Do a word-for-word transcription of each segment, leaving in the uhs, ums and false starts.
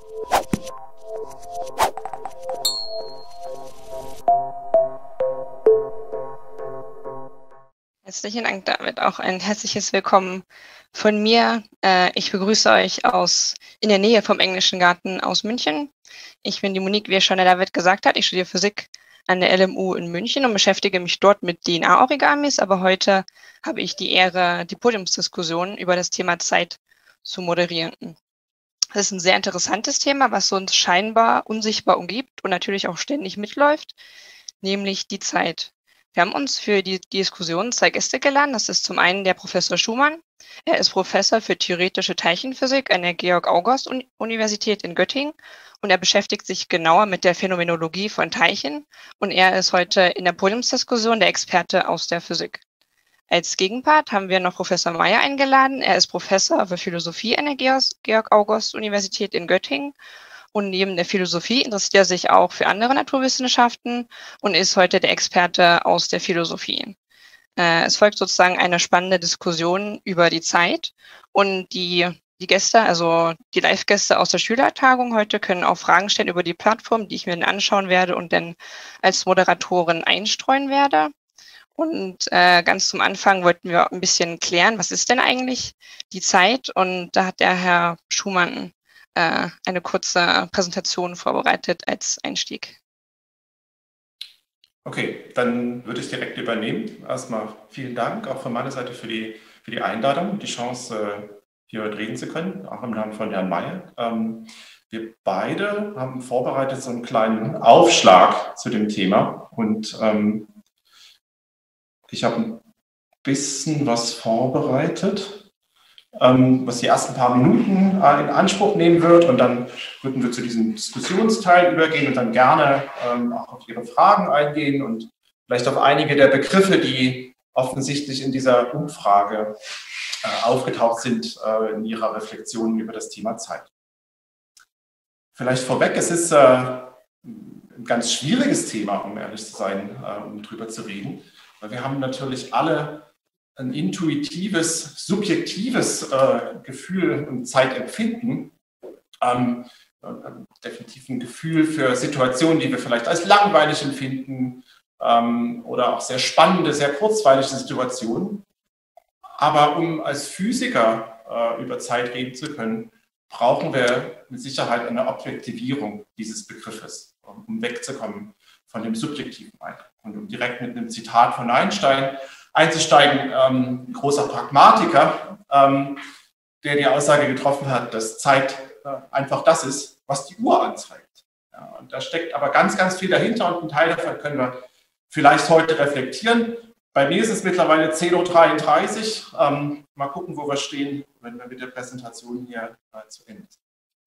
Herzlichen Dank, David. Auch ein herzliches Willkommen von mir. Äh, ich begrüße euch aus in der Nähe vom Englischen Garten aus München. Ich bin die Monique, wie schon der David gesagt hat. Ich studiere Physik an der L M U in München und beschäftige mich dort mit D N A-Origamis. Aber heute habe ich die Ehre, die Podiumsdiskussion über das Thema Zeit zu moderieren. Das ist ein sehr interessantes Thema, was uns scheinbar unsichtbar umgibt und natürlich auch ständig mitläuft, nämlich die Zeit. Wir haben uns für die Diskussion zwei Gäste geladen. Das ist zum einen der Professor Schumann. Er ist Professor für theoretische Teilchenphysik an der Georg-August-Universität in Göttingen und er beschäftigt sich genauer mit der Phänomenologie von Teilchen und er ist heute in der Podiumsdiskussion der Experte aus der Physik. Als Gegenpart haben wir noch Professor Meyer eingeladen. Er ist Professor für Philosophie an der Georg-August-Universität in Göttingen. Und neben der Philosophie interessiert er sich auch für andere Naturwissenschaften und ist heute der Experte aus der Philosophie. Äh, es folgt sozusagen eine spannende Diskussion über die Zeit und die, die Gäste, also die Live-Gäste aus der Schülertagung heute können auch Fragen stellen über die Plattform, die ich mir dann anschauen werde und dann als Moderatorin einstreuen werde. Und äh, ganz zum Anfang wollten wir ein bisschen klären, was ist denn eigentlich die Zeit? Und da hat der Herr Schumann eine kurze Präsentation vorbereitet als Einstieg. Okay, dann würde ich direkt übernehmen. Erstmal vielen Dank auch von meiner Seite für die, für die Einladung und die Chance, hier heute reden zu können, auch im Namen von Herrn Meyer. Wir beide haben vorbereitet so einen kleinen Aufschlag zu dem Thema und ähm, ich habe ein bisschen was vorbereitet, was die ersten paar Minuten in Anspruch nehmen wird und dann würden wir zu diesem Diskussionsteil übergehen und dann gerne auch auf Ihre Fragen eingehen und vielleicht auf einige der Begriffe, die offensichtlich in dieser Umfrage aufgetaucht sind, in Ihrer Reflexion über das Thema Zeit. Vielleicht vorweg, es ist ein ganz schwieriges Thema, um ehrlich zu sein, um drüber zu reden, weil wir haben natürlich alle ein intuitives, subjektives äh, Gefühl und Zeitempfinden, ähm, äh, definitiv ein Gefühl für Situationen, die wir vielleicht als langweilig empfinden ähm, oder auch sehr spannende, sehr kurzweilige Situationen. Aber um als Physiker äh, über Zeit reden zu können, brauchen wir mit Sicherheit eine Objektivierung dieses Begriffes, um wegzukommen von dem subjektiven Eindruck. Und um direkt mit einem Zitat von Einstein einzusteigen, ähm, ein großer Pragmatiker, ähm, der die Aussage getroffen hat, dass Zeit äh, einfach das ist, was die Uhr anzeigt. Ja, und da steckt aber ganz, ganz viel dahinter und einen Teil davon können wir vielleicht heute reflektieren. Bei mir ist es mittlerweile zehn Uhr dreiunddreißig. Ähm, mal gucken, wo wir stehen, wenn wir mit der Präsentation hier äh, zu Ende sind.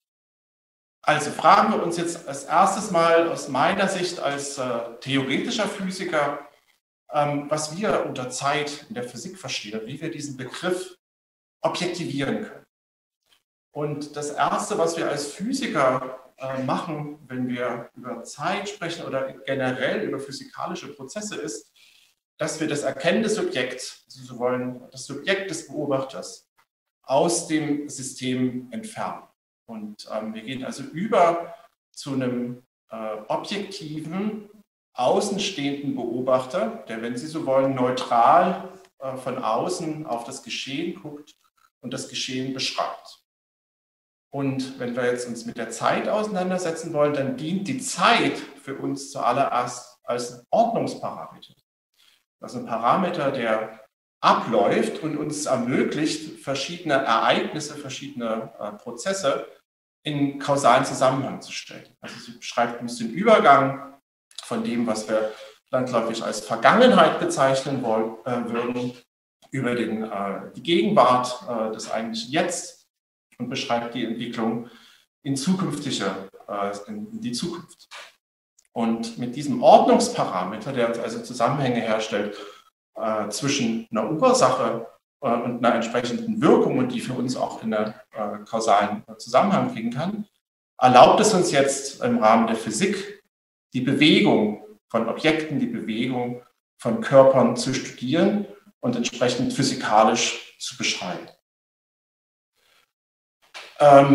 Also fragen wir uns jetzt als erstes mal aus meiner Sicht als äh, theoretischer Physiker, was wir unter Zeit in der Physik verstehen, wie wir diesen Begriff objektivieren können. Und das Erste, was wir als Physiker äh, machen, wenn wir über Zeit sprechen oder generell über physikalische Prozesse, ist, dass wir das erkennende Subjekt, also so wollen, das Subjekt des Beobachters, aus dem System entfernen. Und ähm, wir gehen also über zu einem äh, objektiven, außenstehenden Beobachter, der, wenn Sie so wollen, neutral äh, von außen auf das Geschehen guckt und das Geschehen beschreibt. Und wenn wir jetzt uns mit der Zeit auseinandersetzen wollen, dann dient die Zeit für uns zuallererst als ein Ordnungsparameter. Also ein Parameter, der abläuft und uns ermöglicht, verschiedene Ereignisse, verschiedene äh, Prozesse in kausalen Zusammenhang zu stellen. Also sie beschreibt uns den Übergang von dem, was wir landläufig als Vergangenheit bezeichnen wollen, äh, würden, über den, äh, die Gegenwart, äh, das eigentliche Jetzt und beschreibt die Entwicklung in zukünftige, äh, in die Zukunft. Und mit diesem Ordnungsparameter, der uns also Zusammenhänge herstellt äh, zwischen einer Ursache äh, und einer entsprechenden Wirkung und die für uns auch in einer äh, kausalen Zusammenhang bringen kann, erlaubt es uns jetzt im Rahmen der Physik, die Bewegung von Objekten, die Bewegung von Körpern zu studieren und entsprechend physikalisch zu beschreiben. Ähm,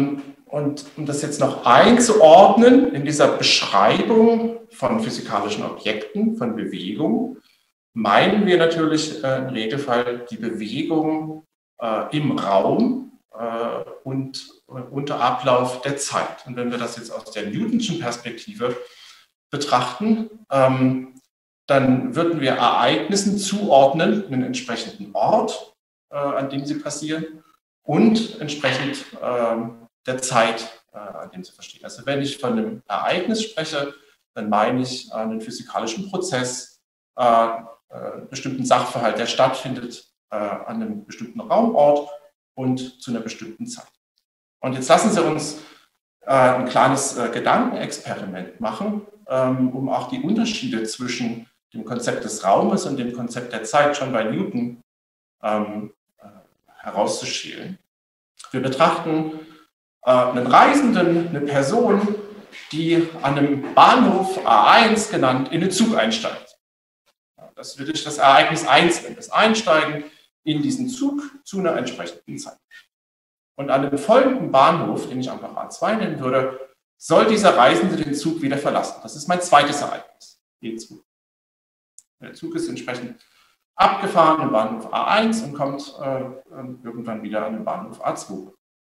Und um das jetzt noch einzuordnen in dieser Beschreibung von physikalischen Objekten, von Bewegung, meinen wir natürlich äh, im Regelfall die Bewegung äh, im Raum äh, und äh, unter Ablauf der Zeit. Und wenn wir das jetzt aus der Newtonschen Perspektive betrachten, ähm, dann würden wir Ereignissen zuordnen, einen entsprechenden Ort, äh, an dem sie passieren und entsprechend äh, der Zeit, äh, an dem sie verstehen. Also wenn ich von einem Ereignis spreche, dann meine ich einen physikalischen Prozess, äh, äh, bestimmten Sachverhalt, der stattfindet äh, an einem bestimmten Raumort und zu einer bestimmten Zeit. Und jetzt lassen Sie uns äh, ein kleines äh, Gedankenexperiment machen, ähm, um auch die Unterschiede zwischen dem Konzept des Raumes und dem Konzept der Zeit schon bei Newton ähm, äh, herauszuschälen. Wir betrachten äh, einen Reisenden, eine Person, die an einem Bahnhof A eins genannt in den Zug einsteigt. Das würde ich das Ereignis eins nennen, das Einsteigen in diesen Zug zu einer entsprechenden Zeit. Und an dem folgenden Bahnhof, den ich einfach A zwei nennen würde, soll dieser Reisende den Zug wieder verlassen. Das ist mein zweites Ereignis, E zwei. Der Zug ist entsprechend abgefahren im Bahnhof A eins und kommt äh, irgendwann wieder an den Bahnhof A zwei.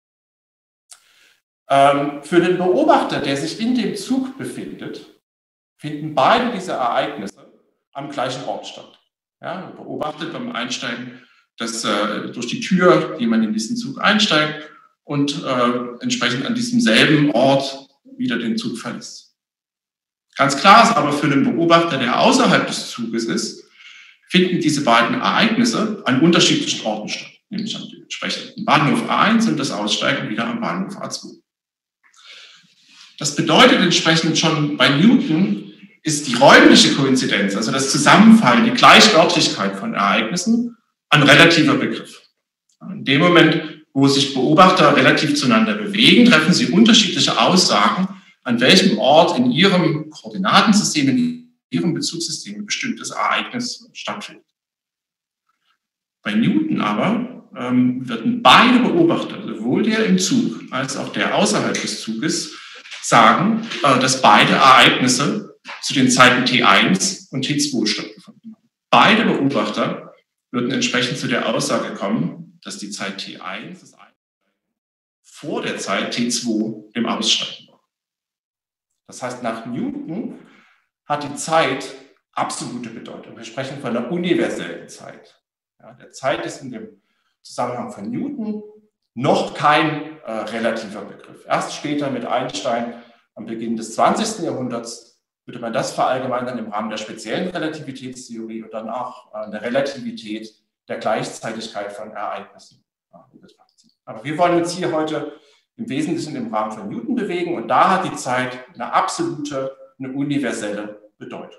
Ähm, für den Beobachter, der sich in dem Zug befindet, finden beide diese Ereignisse am gleichen Ort statt. Ja, er beobachtet beim Einsteigen das, äh, durch die Tür, die man in diesen Zug einsteigt und äh, entsprechend an diesem selben Ort wieder den Zug verlässt. Ganz klar ist aber für den Beobachter, der außerhalb des Zuges ist, finden diese beiden Ereignisse an unterschiedlichen Orten statt, nämlich am entsprechenden Bahnhof A eins und das Aussteigen wieder am Bahnhof A zwei. Das bedeutet entsprechend schon bei Newton ist die räumliche Koinzidenz, also das Zusammenfallen, die Gleichörtlichkeit von Ereignissen, ein relativer Begriff. In dem Moment, wo sich Beobachter relativ zueinander bewegen, treffen sie unterschiedliche Aussagen, an welchem Ort in ihrem Koordinatensystem, in ihrem Bezugssystem ein bestimmtes Ereignis stattfindet. Bei Newton aber ähm, werden beide Beobachter, sowohl der im Zug als auch der außerhalb des Zuges, sagen, äh, dass beide Ereignisse zu den Zeiten T eins und T zwei stattgefunden haben. Beide Beobachter würden entsprechend zu der Aussage kommen, dass die Zeit T eins, das Einsteigen, vor der Zeit T zwei, dem Aussteigen war. Das heißt, nach Newton hat die Zeit absolute Bedeutung. Wir sprechen von einer universellen Zeit. Ja, der Zeit ist in dem Zusammenhang von Newton noch kein äh, relativer Begriff. Erst später mit Einstein am Beginn des zwanzigsten Jahrhunderts würde man das verallgemeinern im Rahmen der speziellen Relativitätstheorie und dann auch äh, der Relativität der Gleichzeitigkeit von Ereignissen ja, in Betracht ziehen. Aber wir wollen uns hier heute im Wesentlichen im Rahmen von Newton bewegen und da hat die Zeit eine absolute, eine universelle Bedeutung.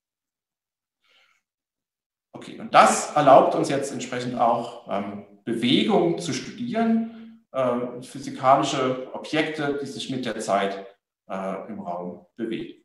Okay, und das erlaubt uns jetzt entsprechend auch ähm, Bewegung zu studieren, äh, physikalische Objekte, die sich mit der Zeit äh, im Raum bewegen.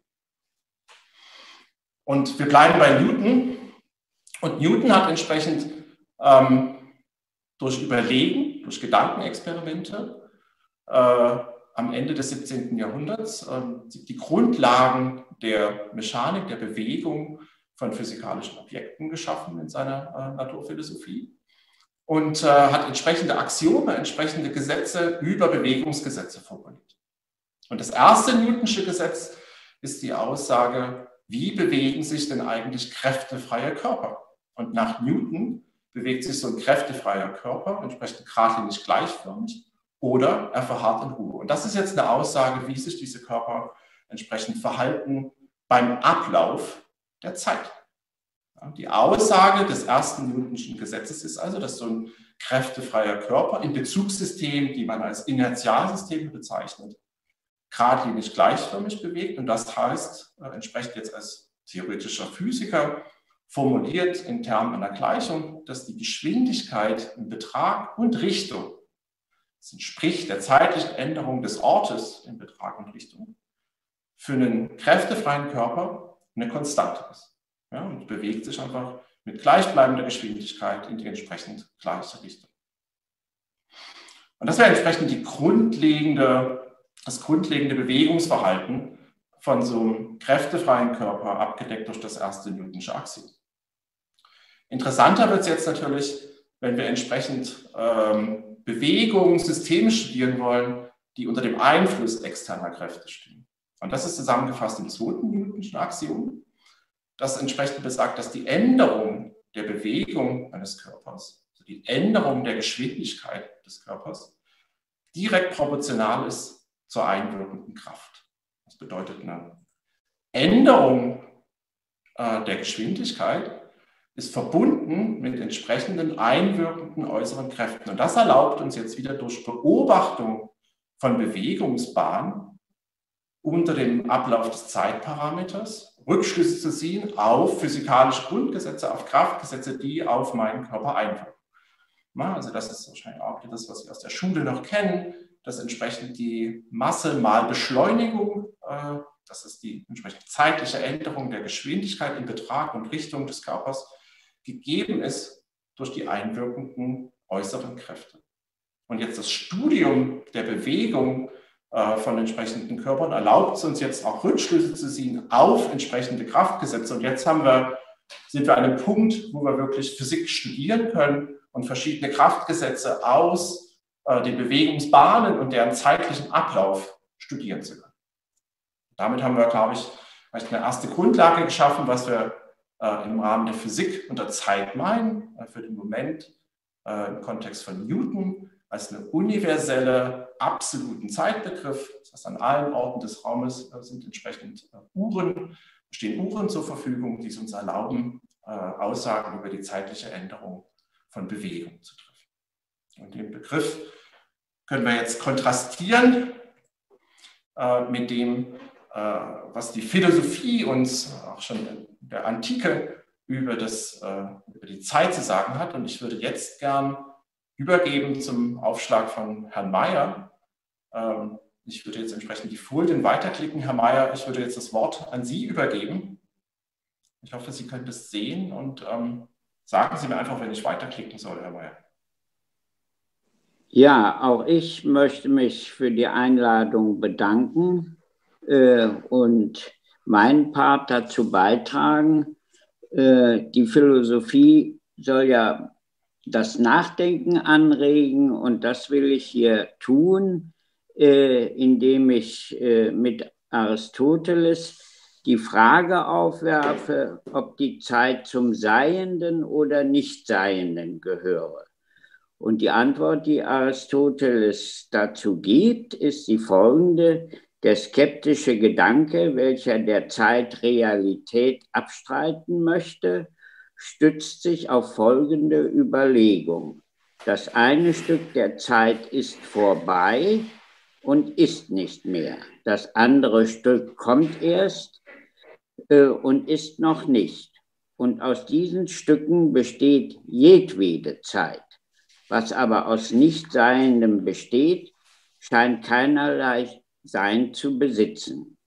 Und wir bleiben bei Newton. Und Newton hat entsprechend ähm, durch Überlegen, durch Gedankenexperimente äh, am Ende des siebzehnten Jahrhunderts äh, die Grundlagen der Mechanik, der Bewegung von physikalischen Objekten geschaffen in seiner äh, Naturphilosophie und äh, hat entsprechende Axiome, entsprechende Gesetze über Bewegungsgesetze formuliert. Und das erste Newtonsche Gesetz ist die Aussage, wie bewegen sich denn eigentlich kräftefreie Körper? Und nach Newton bewegt sich so ein kräftefreier Körper entsprechend geradlinig gleichförmig oder er verharrt in Ruhe. Und das ist jetzt eine Aussage, wie sich diese Körper entsprechend verhalten beim Ablauf der Zeit. Die Aussage des ersten Newtonschen Gesetzes ist also, dass so ein kräftefreier Körper in Bezugssystemen, die man als Inertialsysteme bezeichnet, geradlinig gleichförmig bewegt. Und das heißt, äh, entsprechend jetzt als theoretischer Physiker formuliert in Termen einer Gleichung, dass die Geschwindigkeit in Betrag und Richtung, das entspricht der zeitlichen Änderung des Ortes in Betrag und Richtung, für einen kräftefreien Körper eine Konstante ist. Ja, und bewegt sich einfach mit gleichbleibender Geschwindigkeit in die entsprechend gleiche Richtung. Und das wäre entsprechend die grundlegende, das grundlegende Bewegungsverhalten von so einem kräftefreien Körper, abgedeckt durch das erste Newtonsche Axiom. Interessanter wird es jetzt natürlich, wenn wir entsprechend ähm, Bewegungssysteme studieren wollen, die unter dem Einfluss externer Kräfte stehen. Und das ist zusammengefasst im zweiten Newtonschen Axiom, das entsprechend besagt, dass die Änderung der Bewegung eines Körpers, also die Änderung der Geschwindigkeit des Körpers, direkt proportional ist zur einwirkenden Kraft. Das bedeutet, eine Änderung äh, der Geschwindigkeit ist verbunden mit entsprechenden einwirkenden äußeren Kräften. Und das erlaubt uns jetzt wieder durch Beobachtung von Bewegungsbahnen unter dem Ablauf des Zeitparameters Rückschlüsse zu ziehen auf physikalische Grundgesetze, auf Kraftgesetze, die auf meinen Körper einwirken. Also das ist wahrscheinlich auch das, was Sie aus der Schule noch kennen, dass entsprechend die Masse mal Beschleunigung, das ist die entsprechend zeitliche Änderung der Geschwindigkeit in Betrag und Richtung des Körpers, gegeben ist durch die einwirkenden äußeren Kräfte. Und jetzt das Studium der Bewegung äh, von entsprechenden Körpern erlaubt es uns jetzt auch Rückschlüsse zu ziehen auf entsprechende Kraftgesetze. Und jetzt haben wir, sind wir an einem Punkt, wo wir wirklich Physik studieren können und verschiedene Kraftgesetze aus äh, den Bewegungsbahnen und deren zeitlichen Ablauf studieren zu können. Damit haben wir, glaube ich, vielleicht eine erste Grundlage geschaffen, was wir äh, im Rahmen der Physik unter Zeit meinen, äh, für den Moment äh, im Kontext von Newton als eine universelle, absoluten Zeitbegriff. Das heißt, an allen Orten des Raumes äh, sind entsprechend äh, Uhren, stehen Uhren zur Verfügung, die es uns erlauben, äh, Aussagen über die zeitliche Änderung von Bewegung zu treffen. Und den Begriff können wir jetzt kontrastieren äh, mit dem, was die Philosophie uns auch schon in der Antike über, das, über die Zeit zu sagen hat. Und ich würde jetzt gern übergeben zum Aufschlag von Herrn Meyer. Ich würde jetzt entsprechend die Folien weiterklicken. Herr Meyer, ich würde jetzt das Wort an Sie übergeben. Ich hoffe, Sie können das sehen und ähm, sagen Sie mir einfach, wenn ich weiterklicken soll, Herr Meyer. Ja, auch ich möchte mich für die Einladung bedanken und meinen Part dazu beitragen. Die Philosophie soll ja das Nachdenken anregen und das will ich hier tun, indem ich mit Aristoteles die Frage aufwerfe, ob die Zeit zum Seienden oder Nichtseienden gehöre. Und die Antwort, die Aristoteles dazu gibt, ist die folgende: Der skeptische Gedanke, welcher der Zeit Realität abstreiten möchte, stützt sich auf folgende Überlegung. Das eine Stück der Zeit ist vorbei und ist nicht mehr. Das andere Stück kommt erst äh, und ist noch nicht. Und aus diesen Stücken besteht jedwede Zeit. Was aber aus Nichtseiendem besteht, scheint keinerlei Sein zu besitzen.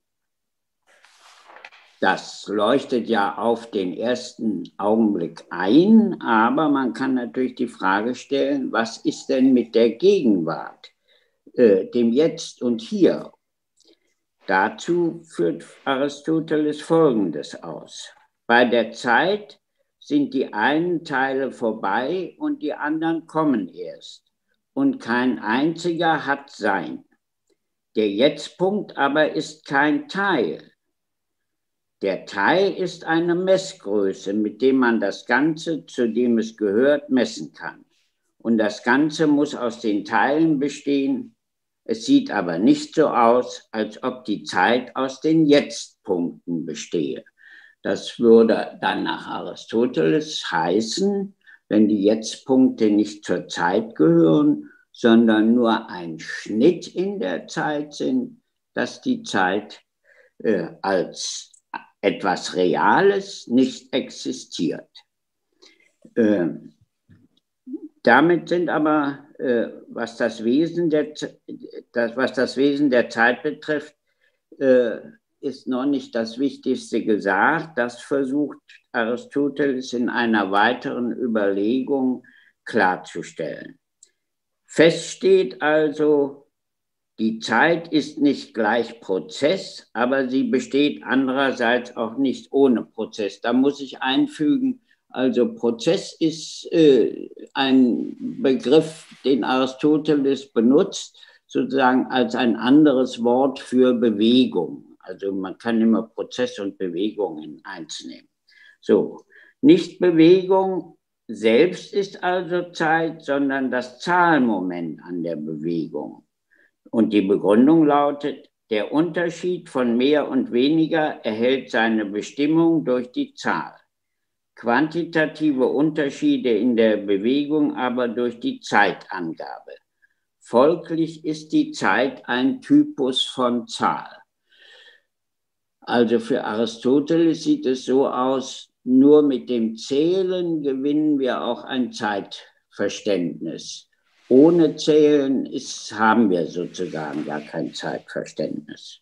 Das leuchtet ja auf den ersten Augenblick ein, aber man kann natürlich die Frage stellen, was ist denn mit der Gegenwart, äh, dem Jetzt und Hier? Dazu führt Aristoteles Folgendes aus. Bei der Zeit sind die einen Teile vorbei und die anderen kommen erst. Und kein einziger hat Sein. Der Jetztpunkt aber ist kein Teil. Der Teil ist eine Messgröße, mit dem man das Ganze, zu dem es gehört, messen kann. Und das Ganze muss aus den Teilen bestehen. Es sieht aber nicht so aus, als ob die Zeit aus den Jetztpunkten bestehe. Das würde dann nach Aristoteles heißen, wenn die Jetztpunkte nicht zur Zeit gehören, sondern nur ein Schnitt in der Zeit sind, dass die Zeit äh, als etwas Reales nicht existiert. Äh, damit sind aber, äh, was, das Wesen der, das, was das Wesen der Zeit betrifft, äh, ist noch nicht das Wichtigste gesagt. Das versucht Aristoteles in einer weiteren Überlegung klarzustellen. Fest steht also, die Zeit ist nicht gleich Prozess, aber sie besteht andererseits auch nicht ohne Prozess. Da muss ich einfügen, also Prozess ist äh, ein Begriff, den Aristoteles benutzt, sozusagen als ein anderes Wort für Bewegung. Also man kann immer Prozess und Bewegung in eins nehmen. So, nicht Bewegung selbst ist also Zeit, sondern das Zahlmoment an der Bewegung. Und die Begründung lautet, der Unterschied von mehr und weniger erhält seine Bestimmung durch die Zahl. Quantitative Unterschiede in der Bewegung aber durch die Zeitangabe. Folglich ist die Zeit ein Typus von Zahl. Also für Aristoteles sieht es so aus, nur mit dem Zählen gewinnen wir auch ein Zeitverständnis. Ohne Zählen ist, haben wir sozusagen gar kein Zeitverständnis.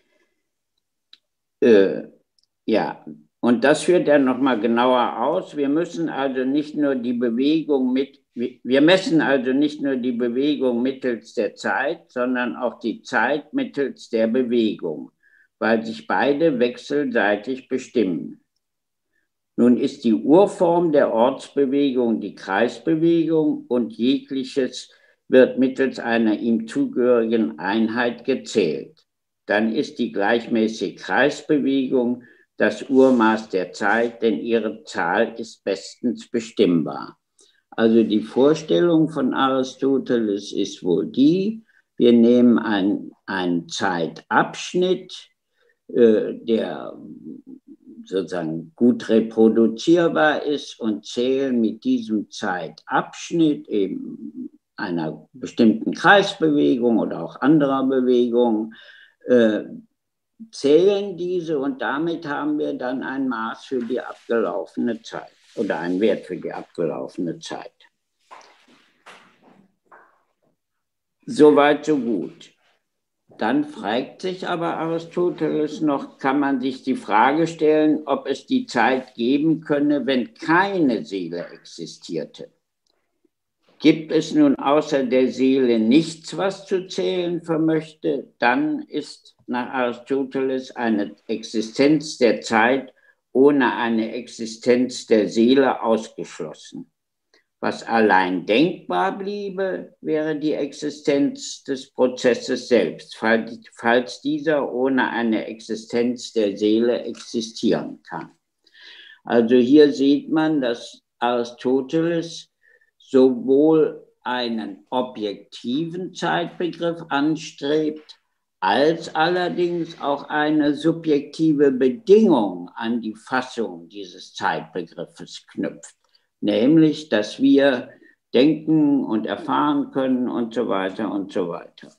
Äh, ja, und das führt er nochmal genauer aus. Wir müssen also nicht nur die Bewegung mit, wir messen also nicht nur die Bewegung mittels der Zeit, sondern auch die Zeit mittels der Bewegung, weil sich beide wechselseitig bestimmen. Nun ist die Urform der Ortsbewegung die Kreisbewegung und jegliches wird mittels einer ihm zugehörigen Einheit gezählt. Dann ist die gleichmäßige Kreisbewegung das Urmaß der Zeit, denn ihre Zahl ist bestens bestimmbar. Also die Vorstellung von Aristoteles ist wohl die, wir nehmen einen, einen Zeitabschnitt, äh, der sozusagen gut reproduzierbar ist und zählen mit diesem Zeitabschnitt eben einer bestimmten Kreisbewegung oder auch anderer Bewegung, äh, zählen diese und damit haben wir dann ein Maß für die abgelaufene Zeit oder einen Wert für die abgelaufene Zeit. Soweit, so gut. Dann fragt sich aber Aristoteles noch, kann man sich die Frage stellen, ob es die Zeit geben könne, wenn keine Seele existierte. Gibt es nun außer der Seele nichts, was zu zählen vermöchte, dann ist nach Aristoteles eine Existenz der Zeit ohne eine Existenz der Seele ausgeschlossen. Was allein denkbar bliebe, wäre die Existenz des Prozesses selbst, falls dieser ohne eine Existenz der Seele existieren kann. Also hier sieht man, dass Aristoteles sowohl einen objektiven Zeitbegriff anstrebt, als allerdings auch eine subjektive Bedingung an die Fassung dieses Zeitbegriffes knüpft. Nämlich, dass wir denken und erfahren können und so weiter und so weiter.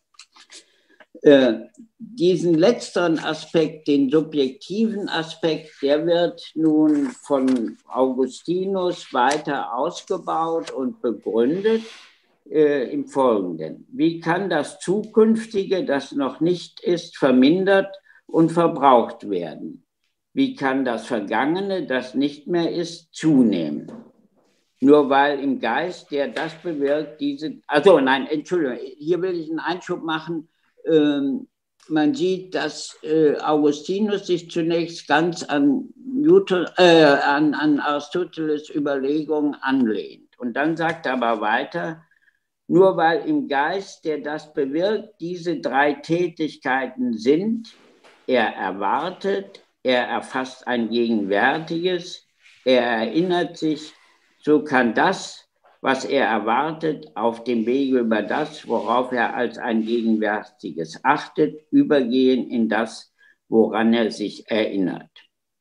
Äh, diesen letzteren Aspekt, den subjektiven Aspekt, der wird nun von Augustinus weiter ausgebaut und begründet äh, im Folgenden. Wie kann das Zukünftige, das noch nicht ist, vermindert und verbraucht werden? Wie kann das Vergangene, das nicht mehr ist, zunehmen? Nur weil im Geist, der das bewirkt, diese, also nein, Entschuldigung, hier will ich einen Einschub machen. Ähm, man sieht, dass äh, Augustinus sich zunächst ganz an, Newton, äh, an, an Aristoteles Überlegungen anlehnt. Und dann sagt er aber weiter, nur weil im Geist, der das bewirkt, diese drei Tätigkeiten sind, er erwartet, er erfasst ein Gegenwärtiges, er erinnert sich, so kann das, was er erwartet, auf dem Wege über das, worauf er als ein Gegenwärtiges achtet, übergehen in das, woran er sich erinnert.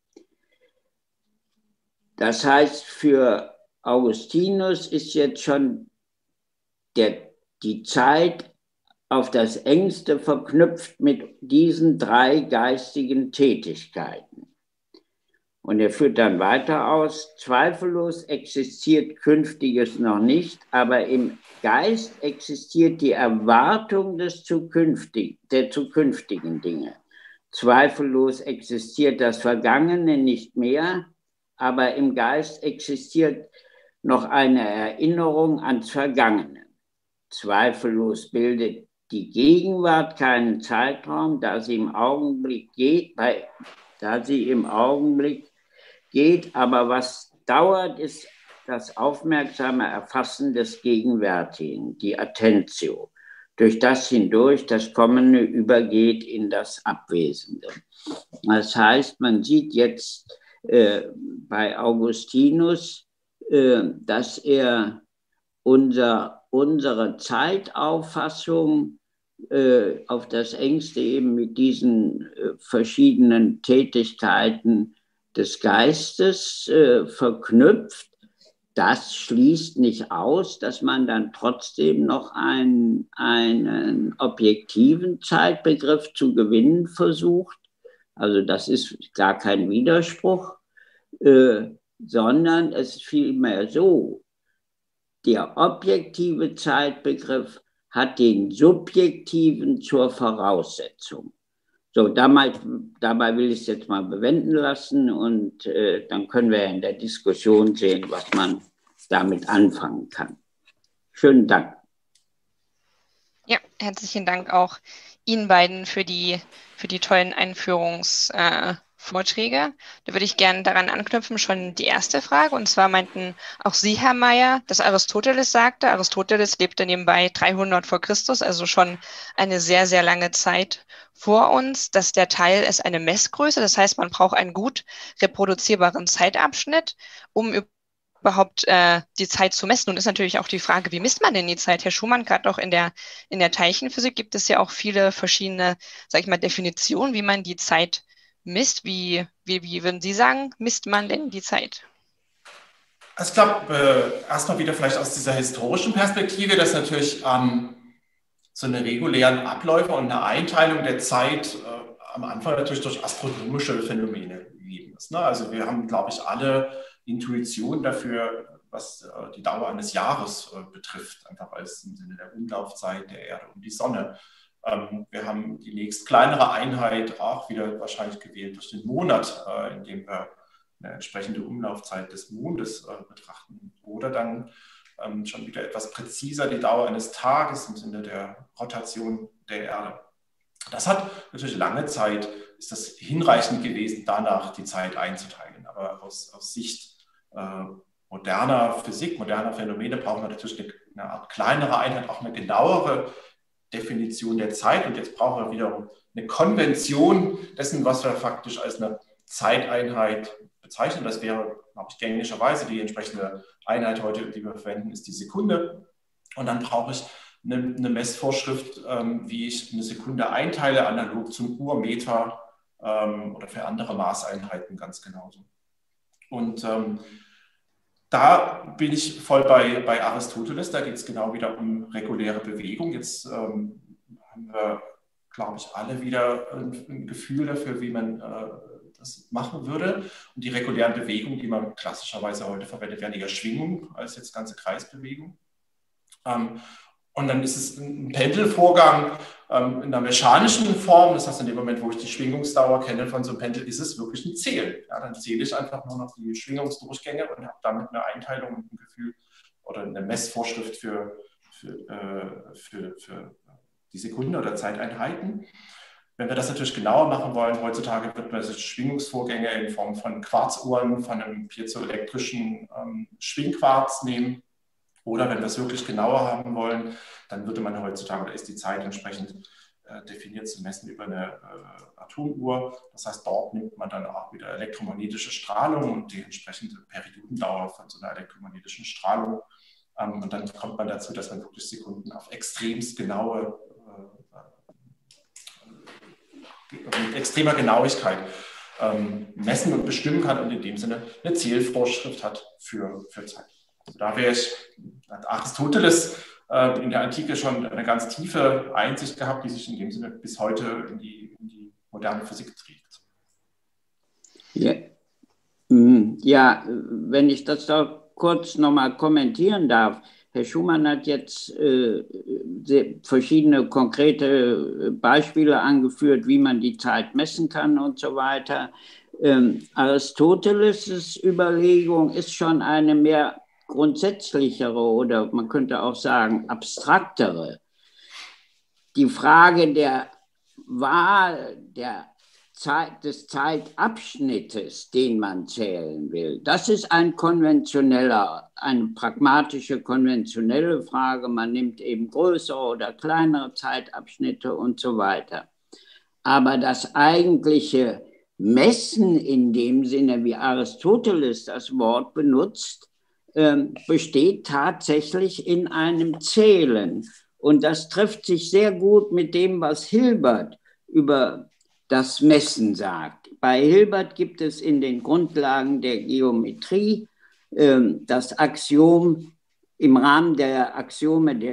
Das heißt, für Augustinus ist jetzt schon der, die Zeit auf das engste verknüpft mit diesen drei geistigen Tätigkeiten. Und er führt dann weiter aus, zweifellos existiert Künftiges noch nicht, aber im Geist existiert die Erwartung des Zukünftigen, der zukünftigen Dinge. Zweifellos existiert das Vergangene nicht mehr, aber im Geist existiert noch eine Erinnerung ans Vergangene. zweifellos bildet die Gegenwart keinen Zeitraum, da sie im Augenblick geht, bei, da sie im Augenblick geht, aber was dauert, ist das aufmerksame Erfassen des Gegenwärtigen, die Attentio, durch das hindurch das Kommende übergeht in das Abwesende. Das heißt, man sieht jetzt äh, bei Augustinus, äh, dass er unser, unsere Zeitauffassung äh, auf das engste eben mit diesen äh, verschiedenen Tätigkeiten des Geistes äh, verknüpft. Das schließt nicht aus, dass man dann trotzdem noch einen, einen objektiven Zeitbegriff zu gewinnen versucht. Also das ist gar kein Widerspruch, äh, sondern es ist vielmehr so, der objektive Zeitbegriff hat den subjektiven zur Voraussetzung. So, dabei, dabei will ich es jetzt mal bewenden lassen und äh, dann können wir in der Diskussion sehen, was man damit anfangen kann. Schönen Dank. Ja, herzlichen Dank auch Ihnen beiden für die, für die tollen Einführungsvorträge. Äh, da würde ich gerne daran anknüpfen, schon die erste Frage. Und zwar meinten auch Sie, Herr Meyer, dass Aristoteles sagte, Aristoteles lebte nebenbei dreihundert vor Christus, also schon eine sehr, sehr lange Zeit vor uns, dass der Teil ist eine Messgröße. Das heißt, man braucht einen gut reproduzierbaren Zeitabschnitt, um überhaupt äh, die Zeit zu messen. Und ist natürlich auch die Frage, wie misst man denn die Zeit? Herr Schumann, gerade auch in der, in der Teilchenphysik gibt es ja auch viele verschiedene, sag ich mal, Definitionen, wie man die Zeit misst. Wie, wie, wie würden Sie sagen, misst man denn die Zeit? Also ich glaube, äh, erstmal wieder vielleicht aus dieser historischen Perspektive, dass natürlich ähm, so eine regulären Abläufe und eine Einteilung der Zeit äh, am Anfang natürlich durch astronomische Phänomene gegeben ist. Ne? Also wir haben, glaube ich, alle Intuition dafür, was äh, die Dauer eines Jahres äh, betrifft, einfach als im Sinne der Umlaufzeit der Erde um die Sonne. Ähm, wir haben die nächst kleinere Einheit auch wieder wahrscheinlich gewählt durch den Monat, äh, indem wir eine entsprechende Umlaufzeit des Mondes äh, betrachten. Oder dann ähm, schon wieder etwas präziser die Dauer eines Tages im Sinne der Rotation der Erde. Das hat natürlich lange Zeit, ist das hinreichend gewesen, danach die Zeit einzuteilen. Aber aus, aus Sicht äh, moderner Physik, moderner Phänomene brauchen wir natürlich eine, eine Art kleinere Einheit, auch eine genauere Definition der Zeit. Und jetzt brauchen wir wiederum eine Konvention dessen, was wir faktisch als eine Zeiteinheit bezeichnen. Das wäre, glaube ich, gänglicherweise die entsprechende Einheit heute, die wir verwenden, ist die Sekunde. Und dann brauche ich eine, eine Messvorschrift, ähm, wie ich eine Sekunde einteile, analog zum Urmeter ähm, oder für andere Maßeinheiten ganz genauso. Und ähm, da bin ich voll bei, bei Aristoteles, da geht es genau wieder um reguläre Bewegung. Jetzt ähm, haben wir, glaube ich, alle wieder ein, ein Gefühl dafür, wie man äh, das machen würde. Und die regulären Bewegungen, die man klassischerweise heute verwendet, werden eher Schwingungen als jetzt ganze Kreisbewegung. Ähm, und dann ist es ein Pendelvorgang ähm, in einer mechanischen Form. Das heißt, in dem Moment, wo ich die Schwingungsdauer kenne von so einem Pendel, ist es wirklich ein Zählen. Ja, dann zähle ich einfach nur noch die Schwingungsdurchgänge und habe damit eine Einteilung und ein Gefühl oder eine Messvorschrift für, für, äh, für, für die Sekunde oder Zeiteinheiten. Wenn wir das natürlich genauer machen wollen, heutzutage wird man sich Schwingungsvorgänge in Form von Quarzuhren, von einem piezoelektrischen ähm, Schwingquarz nehmen. Oder wenn wir es wirklich genauer haben wollen, dann würde man heutzutage, oder ist die Zeit entsprechend äh, definiert zu messen über eine äh, Atomuhr. Das heißt, dort nimmt man dann auch wieder elektromagnetische Strahlung und die entsprechende Periodendauer von so einer elektromagnetischen Strahlung. Ähm, und dann kommt man dazu, dass man wirklich Sekunden auf extremst genaue mit extremer Genauigkeit ähm, messen und bestimmen kann und in dem Sinne eine Zählvorschrift hat für, für Zeit. Also da wäre ich, hat Aristoteles äh, in der Antike schon eine ganz tiefe Einsicht gehabt, die sich in dem Sinne bis heute in die, in die moderne Physik trägt. Ja. ja, wenn ich das da kurz nochmal kommentieren darf. Herr Schumann hat jetzt äh, verschiedene konkrete Beispiele angeführt, wie man die Zeit messen kann und so weiter. Ähm, Aristoteles' Überlegung ist schon eine mehr grundsätzlichere oder man könnte auch sagen abstraktere. Die Frage der Wahl der Zeit, des Zeitabschnittes, den man zählen will, das ist ein konventioneller, eine pragmatische, konventionelle Frage. Man nimmt eben größere oder kleinere Zeitabschnitte und so weiter. Aber das eigentliche Messen in dem Sinne, wie Aristoteles das Wort benutzt, äh, besteht tatsächlich in einem Zählen. Und das trifft sich sehr gut mit dem, was Hilbert über das Messen sagt. Bei Hilbert gibt es in den Grundlagen der Geometrie äh, das Axiom im Rahmen der Axiome der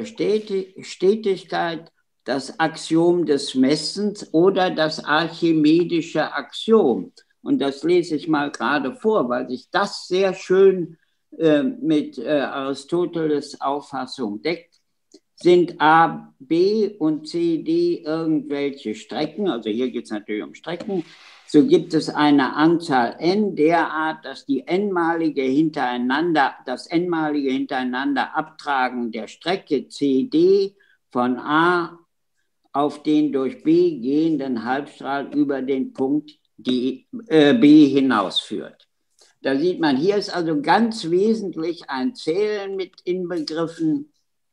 Stetigkeit, das Axiom des Messens oder das archimedische Axiom. Und das lese ich mal gerade vor, weil sich das sehr schön äh, mit äh, Aristoteles' Auffassung deckt. Sind A, B und C, D irgendwelche Strecken, also hier geht es natürlich um Strecken, so gibt es eine Anzahl n derart, dass die n-malige hintereinander, das n-malige hintereinander Abtragen der Strecke C D von A auf den durch B gehenden Halbstrahl über den Punkt die, äh, B hinausführt. Da sieht man, hier ist also ganz wesentlich ein Zählen mit inbegriffen.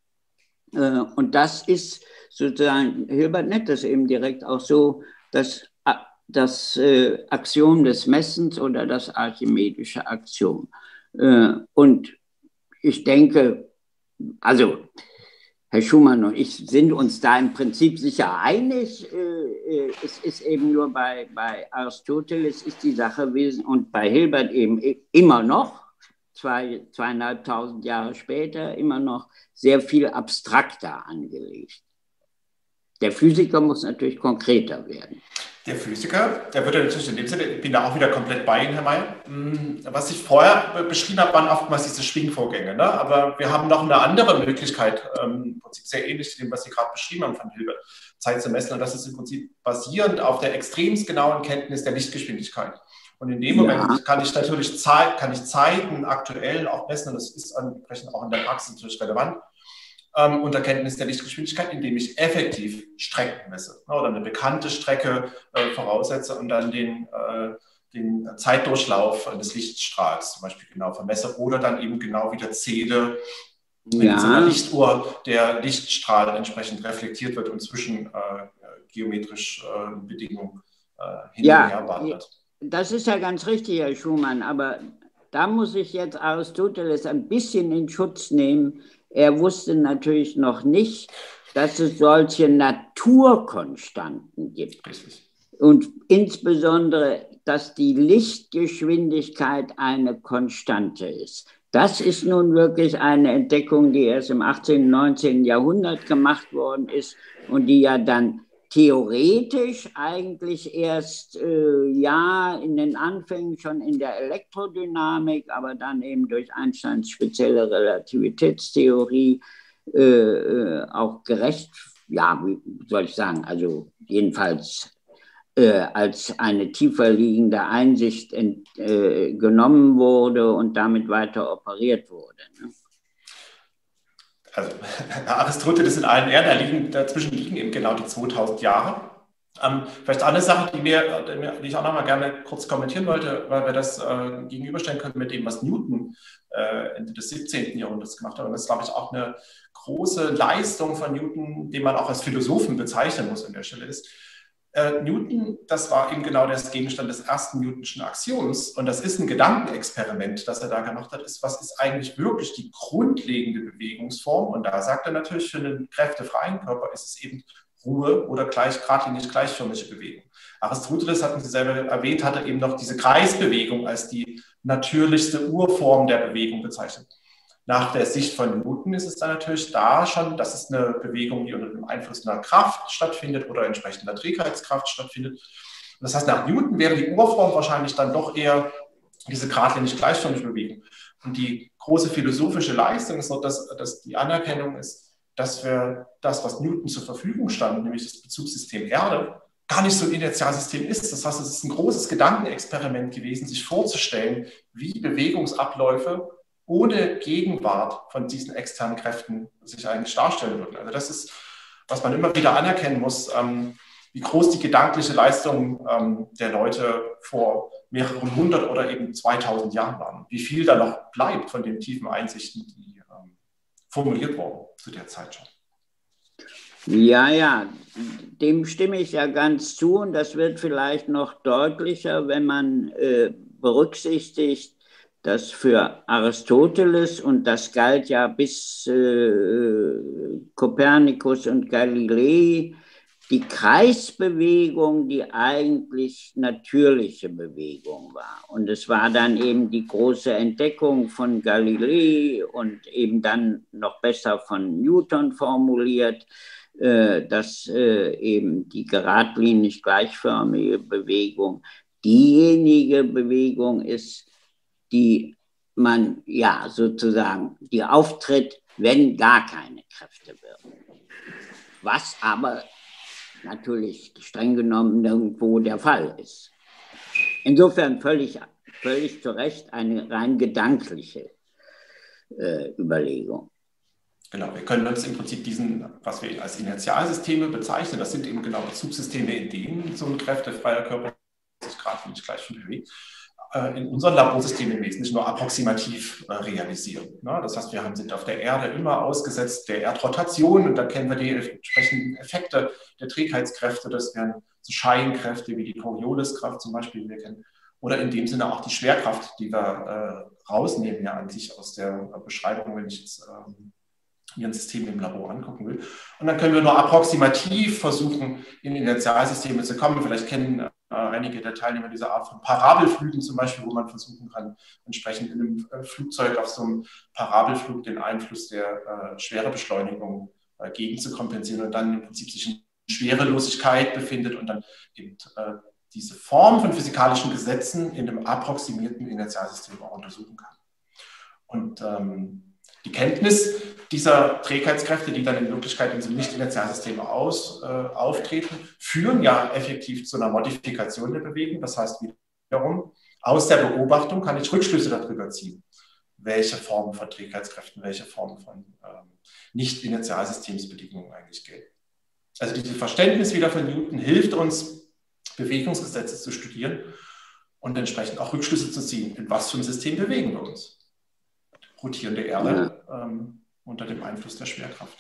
Äh, und das ist sozusagen, Hilbert nennt das eben direkt auch so, das, das äh, Axiom des Messens oder das archimedische Axiom. Äh, und ich denke, also Herr Schumann und ich sind uns da im Prinzip sicher einig. Es ist eben nur bei, bei Aristoteles ist die Sache gewesen und bei Hilbert eben immer noch, zwei, zweieinhalbtausend Jahre später, immer noch sehr viel abstrakter angelegt. Der Physiker muss natürlich konkreter werden. Der Physiker, der würde natürlich in dem Sinne, ich bin da auch wieder komplett bei Ihnen, Herr May. Was ich vorher beschrieben habe, waren oftmals diese Schwingvorgänge. Ne? Aber wir haben noch eine andere Möglichkeit, im Prinzip sehr ähnlich zu dem, was Sie gerade beschrieben haben von Hilbert, Zeit zu messen. Und das ist im Prinzip basierend auf der extremst genauen Kenntnis der Lichtgeschwindigkeit. Und in dem Moment ja. kann ich natürlich Zeit, kann ich Zeiten aktuell auch messen. Und das ist entsprechend auch in der Praxis natürlich relevant. Ähm, unter Kenntnis der Lichtgeschwindigkeit, indem ich effektiv Strecken messe, ne, oder eine bekannte Strecke äh, voraussetze und dann den, äh, den Zeitdurchlauf des Lichtstrahls zum Beispiel genau vermesse oder dann eben genau wieder zähle, wenn ja. in so einer Lichtuhr der Lichtstrahl entsprechend reflektiert wird und zwischen äh, geometrisch äh, Bedingungen äh, hin ja, und her wandert. Das ist ja ganz richtig, Herr Schumann, aber da muss ich jetzt Aristoteles ein bisschen in Schutz nehmen. Er wusste natürlich noch nicht, dass es solche Naturkonstanten gibt. Und insbesondere, dass die Lichtgeschwindigkeit eine Konstante ist. Das ist nun wirklich eine Entdeckung, die erst im achtzehnten, neunzehnten Jahrhundert gemacht worden ist und die ja dann theoretisch eigentlich erst, äh, ja, in den Anfängen schon in der Elektrodynamik, aber dann eben durch Einsteins spezielle Relativitätstheorie äh, äh, auch gerecht, ja, wie soll ich sagen, also jedenfalls äh, als eine tiefer liegende Einsicht ent, äh, genommen wurde und damit weiter operiert wurde. Ne? Also Aristoteles in allen Ehren, da liegen, dazwischen liegen eben genau die zweitausend Jahre. Ähm, vielleicht eine Sache, die, mir, die ich auch noch mal gerne kurz kommentieren wollte, weil wir das äh, gegenüberstellen können mit dem, was Newton äh, Ende des siebzehnten Jahrhunderts gemacht hat. Und das ist, glaube ich, auch eine große Leistung von Newton, den man auch als Philosophen bezeichnen muss an der Stelle ist. Äh, Newton, das war eben genau das Gegenstand des ersten Newtonschen Axioms und das ist ein Gedankenexperiment, das er da gemacht hat, ist, was ist eigentlich wirklich die grundlegende Bewegungsform? Und da sagt er natürlich, für einen kräftefreien Körper ist es eben Ruhe oder gleich, geradlinig gleichförmige Bewegung. Aristoteles, hatten Sie selber erwähnt, hatte eben noch diese Kreisbewegung als die natürlichste Urform der Bewegung bezeichnet. Nach der Sicht von Newton ist es dann natürlich da schon, das ist eine Bewegung, die unter dem Einfluss einer Kraft stattfindet oder entsprechender Trägheitskraft stattfindet. Das heißt, nach Newton wäre die Urform wahrscheinlich dann doch eher diese geradlinig gleichförmige Bewegung. Und die große philosophische Leistung ist noch, dass, dass die Anerkennung ist, dass wir das, was Newton zur Verfügung stand, nämlich das Bezugssystem Erde, gar nicht so ein Inertialsystem ist. Das heißt, es ist ein großes Gedankenexperiment gewesen, sich vorzustellen, wie Bewegungsabläufe ohne Gegenwart von diesen externen Kräften sich eigentlich darstellen würden. Also das ist, was man immer wieder anerkennen muss, ähm, wie groß die gedankliche Leistung ähm, der Leute vor mehreren hundert oder eben zweitausend Jahren waren. Wie viel da noch bleibt von den tiefen Einsichten, die ähm, formuliert wurden zu der Zeit schon. Ja, ja, dem stimme ich ja ganz zu und das wird vielleicht noch deutlicher, wenn man äh, berücksichtigt, dass für Aristoteles, und das galt ja bis äh, Kopernikus und Galilei, die Kreisbewegung die eigentlich natürliche Bewegung war. Und es war dann eben die große Entdeckung von Galilei und eben dann noch besser von Newton formuliert, dass eben die geradlinig gleichförmige Bewegung diejenige Bewegung ist, die man ja sozusagen, die auftritt, wenn gar keine Kräfte wirken. Was aber natürlich streng genommen nirgendwo der Fall ist. Insofern völlig, völlig zu Recht eine rein gedankliche äh, Überlegung. Genau, wir können uns im Prinzip diesen, was wir als Inertialsysteme bezeichnen, das sind eben genau Bezugssysteme, in denen so ein kräftefreier Körper sich gerade nicht gleich schon bewegt, in unseren Laborsystemen im Wesentlichen nur approximativ äh, realisieren. Ne? Das heißt, wir haben, sind auf der Erde immer ausgesetzt der Erdrotation und da kennen wir die entsprechenden Effekte der Trägheitskräfte, das wären so Scheinkräfte wie die Corioliskraft zum Beispiel, die wir kennen, oder in dem Sinne auch die Schwerkraft, die wir äh, rausnehmen ja an sich aus der Beschreibung, wenn ich jetzt ähm, mir ein System im Labor angucken will. Und dann können wir nur approximativ versuchen, in Inertialsysteme zu kommen. Vielleicht kennen äh, einige der Teilnehmer dieser Art von Parabelflügen zum Beispiel, wo man versuchen kann, entsprechend in einem äh, Flugzeug auf so einem Parabelflug den Einfluss der äh, Schwerebeschleunigung äh, gegen zu kompensieren und dann im Prinzip sich in Schwerelosigkeit befindet und dann eben äh, diese Form von physikalischen Gesetzen in einem approximierten Inertialsystem auch untersuchen kann. Und ähm, die Kenntnis dieser Trägheitskräfte, die dann in Wirklichkeit in diesem Nicht-Inertialsystem aus, äh, auftreten, führen ja effektiv zu einer Modifikation der Bewegung. Das heißt wiederum, aus der Beobachtung kann ich Rückschlüsse darüber ziehen, welche Formen von Trägheitskräften, welche Formen von ähm, Nicht-Inertialsystemsbedingungen eigentlich gelten. Also dieses Verständnis wieder von Newton hilft uns, Bewegungsgesetze zu studieren und entsprechend auch Rückschlüsse zu ziehen, in was für ein System bewegen wir uns. Rotierende Erde ähm, unter dem Einfluss der Schwerkraft.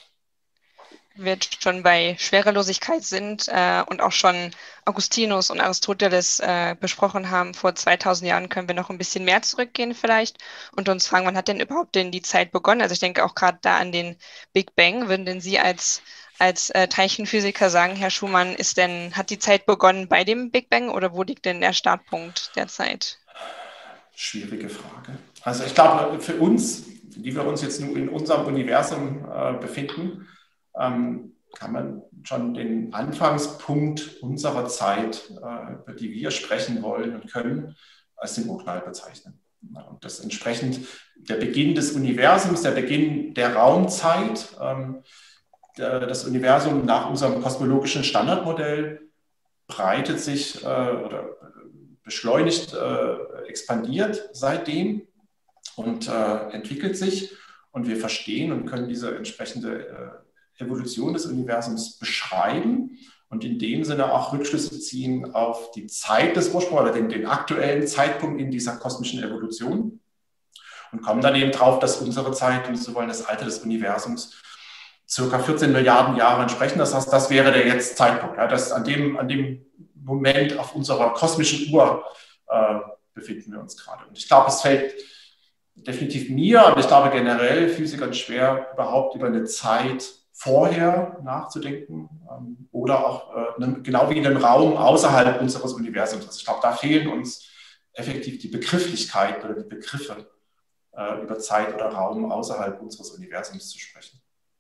Wenn wir schon bei Schwerelosigkeit sind äh, und auch schon Augustinus und Aristoteles äh, besprochen haben, vor zweitausend Jahren, können wir noch ein bisschen mehr zurückgehen vielleicht und uns fragen, wann hat denn überhaupt denn die Zeit begonnen? Also ich denke auch gerade da an den Big Bang. Würden denn Sie als, als äh, Teilchenphysiker sagen, Herr Schumann, ist denn, hat die Zeit begonnen bei dem Big Bang oder wo liegt denn der Startpunkt der Zeit? Schwierige Frage. Also ich glaube, für uns, die wir uns jetzt nur in unserem Universum äh, befinden, ähm, kann man schon den Anfangspunkt unserer Zeit, äh, über die wir sprechen wollen und können, als den Urknall bezeichnen. Und das entsprechend der Beginn des Universums, der Beginn der Raumzeit, ähm, der, das Universum nach unserem kosmologischen Standardmodell breitet sich äh, oder beschleunigt, äh, expandiert seitdem und äh, entwickelt sich. Und wir verstehen und können diese entsprechende äh, Evolution des Universums beschreiben und in dem Sinne auch Rückschlüsse ziehen auf die Zeit des Ursprungs oder den, den aktuellen Zeitpunkt in dieser kosmischen Evolution und kommen dann eben drauf, dass unsere Zeit, wenn Sie so wollen, das Alter des Universums circa vierzehn Milliarden Jahre entsprechen. Das heißt, das wäre der jetzt Zeitpunkt. Ja, dass an dem, an dem Moment auf unserer kosmischen Uhr äh, befinden wir uns gerade. Und ich glaube, es fällt definitiv mir, aber ich glaube generell Physikern schwer, überhaupt über eine Zeit vorher nachzudenken ähm, oder auch äh, ne, genau wie in einem Raum außerhalb unseres Universums. Also ich glaube, da fehlen uns effektiv die Begrifflichkeit oder die Begriffe, äh, über Zeit oder Raum außerhalb unseres Universums zu sprechen.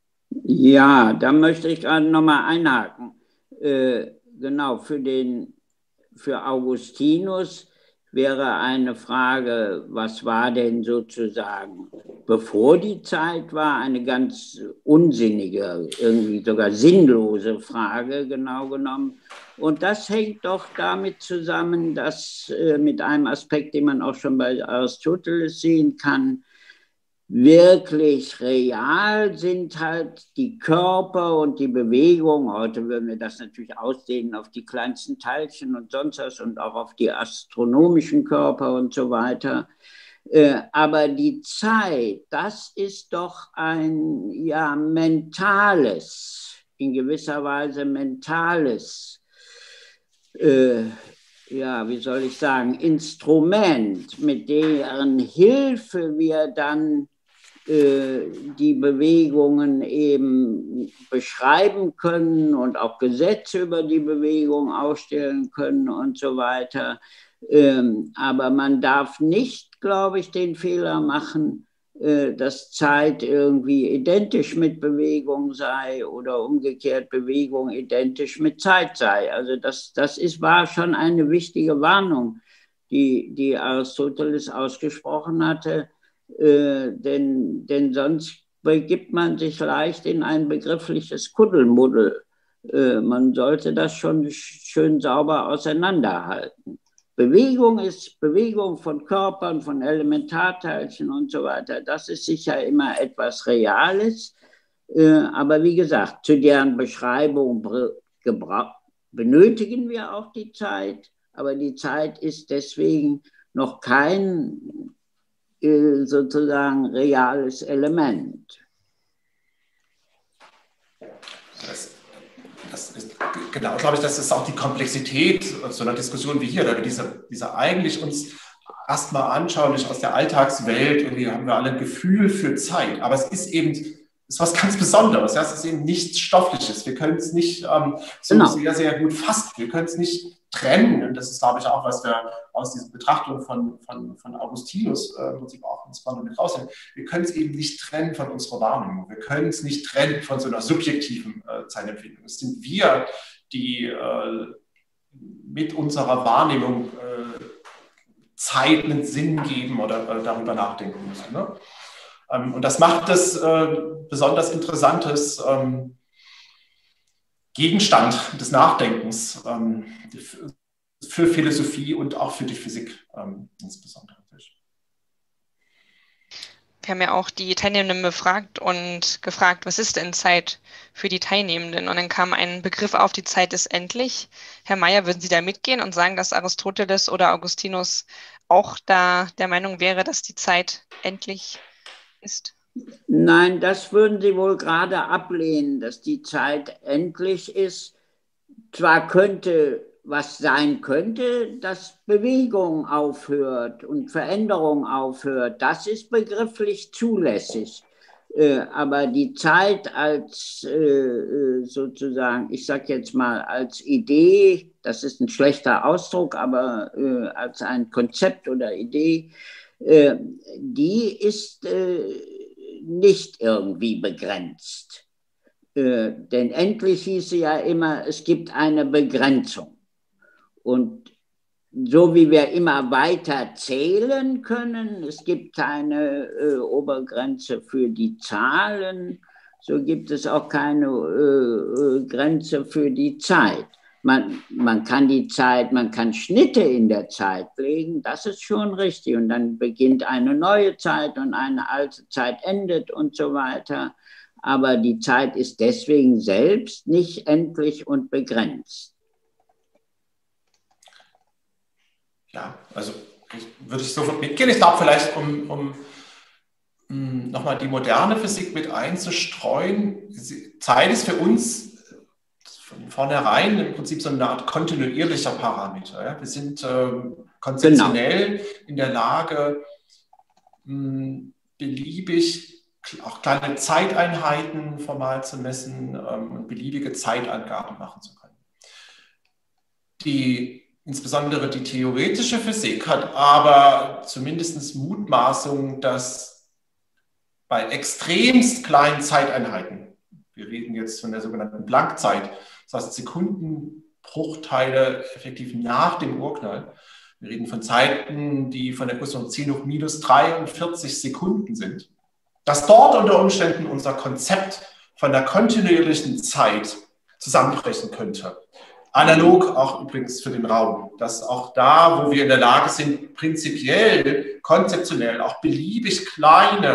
Ja, da möchte ich gerade nochmal einhaken. Äh, Genau, für, den, für Augustinus wäre eine Frage, was war denn sozusagen, bevor die Zeit war, eine ganz unsinnige, irgendwie sogar sinnlose Frage, genau genommen. Und das hängt doch damit zusammen, dass äh, mit einem Aspekt, den man auch schon bei Aristoteles sehen kann, wirklich real sind halt die Körper und die Bewegung. Heute würden wir das natürlich ausdehnen auf die kleinsten Teilchen und sonst was und auch auf die astronomischen Körper und so weiter. Aber die Zeit, das ist doch ein ja, mentales, in gewisser Weise mentales, äh, ja, wie soll ich sagen, Instrument, mit deren Hilfe wir dann äh, die Bewegungen eben beschreiben können und auch Gesetze über die Bewegung aufstellen können und so weiter. Ähm, aber man darf nicht, glaube ich, den Fehler machen, äh, dass Zeit irgendwie identisch mit Bewegung sei oder umgekehrt Bewegung identisch mit Zeit sei. Also das, das ist, war schon eine wichtige Warnung, die, die Aristoteles ausgesprochen hatte, äh, denn, denn sonst begibt man sich leicht in ein begriffliches Kuddelmuddel. Äh, man sollte das schon schön sauber auseinanderhalten. Bewegung ist Bewegung von Körpern, von Elementarteilchen und so weiter. Das ist sicher immer etwas Reales. Aber wie gesagt, zu deren Beschreibung benötigen wir auch die Zeit. Aber die Zeit ist deswegen noch kein sozusagen reales Element. Das Das ist, genau, glaube ich, das ist auch die Komplexität so einer Diskussion wie hier, oder diese, diese eigentlich uns erstmal anschaulich aus der Alltagswelt, irgendwie haben wir alle ein Gefühl für Zeit, aber es ist eben ist was ganz Besonderes, ja? Es ist eben nichts Stoffliches, wir können es nicht ähm, so genau. sehr, sehr gut fassen, wir können es nicht trennen, und das ist, glaube ich, auch, was wir aus dieser Betrachtung von, von, von Augustinus äh, im Prinzip auch insbesondere mit rausnehmen. Wir können es eben nicht trennen von unserer Wahrnehmung. Wir können es nicht trennen von so einer subjektiven äh, Zeitempfindung. Es sind wir, die äh, mit unserer Wahrnehmung äh, Zeit einen Sinn geben oder äh, darüber nachdenken müssen. Ne? Ähm, und das macht es äh, besonders interessantes ähm, Gegenstand des Nachdenkens ähm, für Philosophie und auch für die Physik ähm, insbesondere. Wir haben ja auch die Teilnehmenden befragt und gefragt, was ist denn Zeit für die Teilnehmenden? Und dann kam ein Begriff auf, die Zeit ist endlich. Herr Meyer, würden Sie da mitgehen und sagen, dass Aristoteles oder Augustinus auch da der Meinung wäre, dass die Zeit endlich ist? Nein, das würden Sie wohl gerade ablehnen, dass die Zeit endlich ist. Zwar könnte was sein könnte, dass Bewegung aufhört und Veränderung aufhört. Das ist begrifflich zulässig. Äh, aber die Zeit als äh, sozusagen, ich sage jetzt mal als Idee, das ist ein schlechter Ausdruck, aber äh, als ein Konzept oder Idee, äh, die ist äh, nicht irgendwie begrenzt. Äh, denn endlich hieße ja immer, es gibt eine Begrenzung. Und so wie wir immer weiter zählen können, es gibt keine äh, Obergrenze für die Zahlen, so gibt es auch keine äh, Grenze für die Zeit. Man, man kann die Zeit, man kann Schnitte in der Zeit legen, das ist schon richtig. Und dann beginnt eine neue Zeit und eine alte Zeit endet und so weiter. Aber die Zeit ist deswegen selbst nicht endlich und begrenzt. Ja, also ich, würde ich sofort mitgehen. Ich glaube, vielleicht, um, um, um nochmal die moderne Physik mit einzustreuen, Zeit ist für uns von vornherein im Prinzip so eine Art kontinuierlicher Parameter. Ja? Wir sind äh, konzeptionell genau. in der Lage, mh, beliebig auch kleine Zeiteinheiten formal zu messen ähm, und beliebige Zeitangaben machen zu können. Die Insbesondere die theoretische Physik hat aber zumindest Mutmaßungen, dass bei extremst kleinen Zeiteinheiten, wir reden jetzt von der sogenannten Planck-Zeit, das heißt Sekundenbruchteile effektiv nach dem Urknall, wir reden von Zeiten, die von der Größenordnung zehn hoch minus dreiundvierzig Sekunden sind, dass dort unter Umständen unser Konzept von der kontinuierlichen Zeit zusammenbrechen könnte. Analog auch übrigens für den Raum, dass auch da, wo wir in der Lage sind, prinzipiell, konzeptionell auch beliebig kleine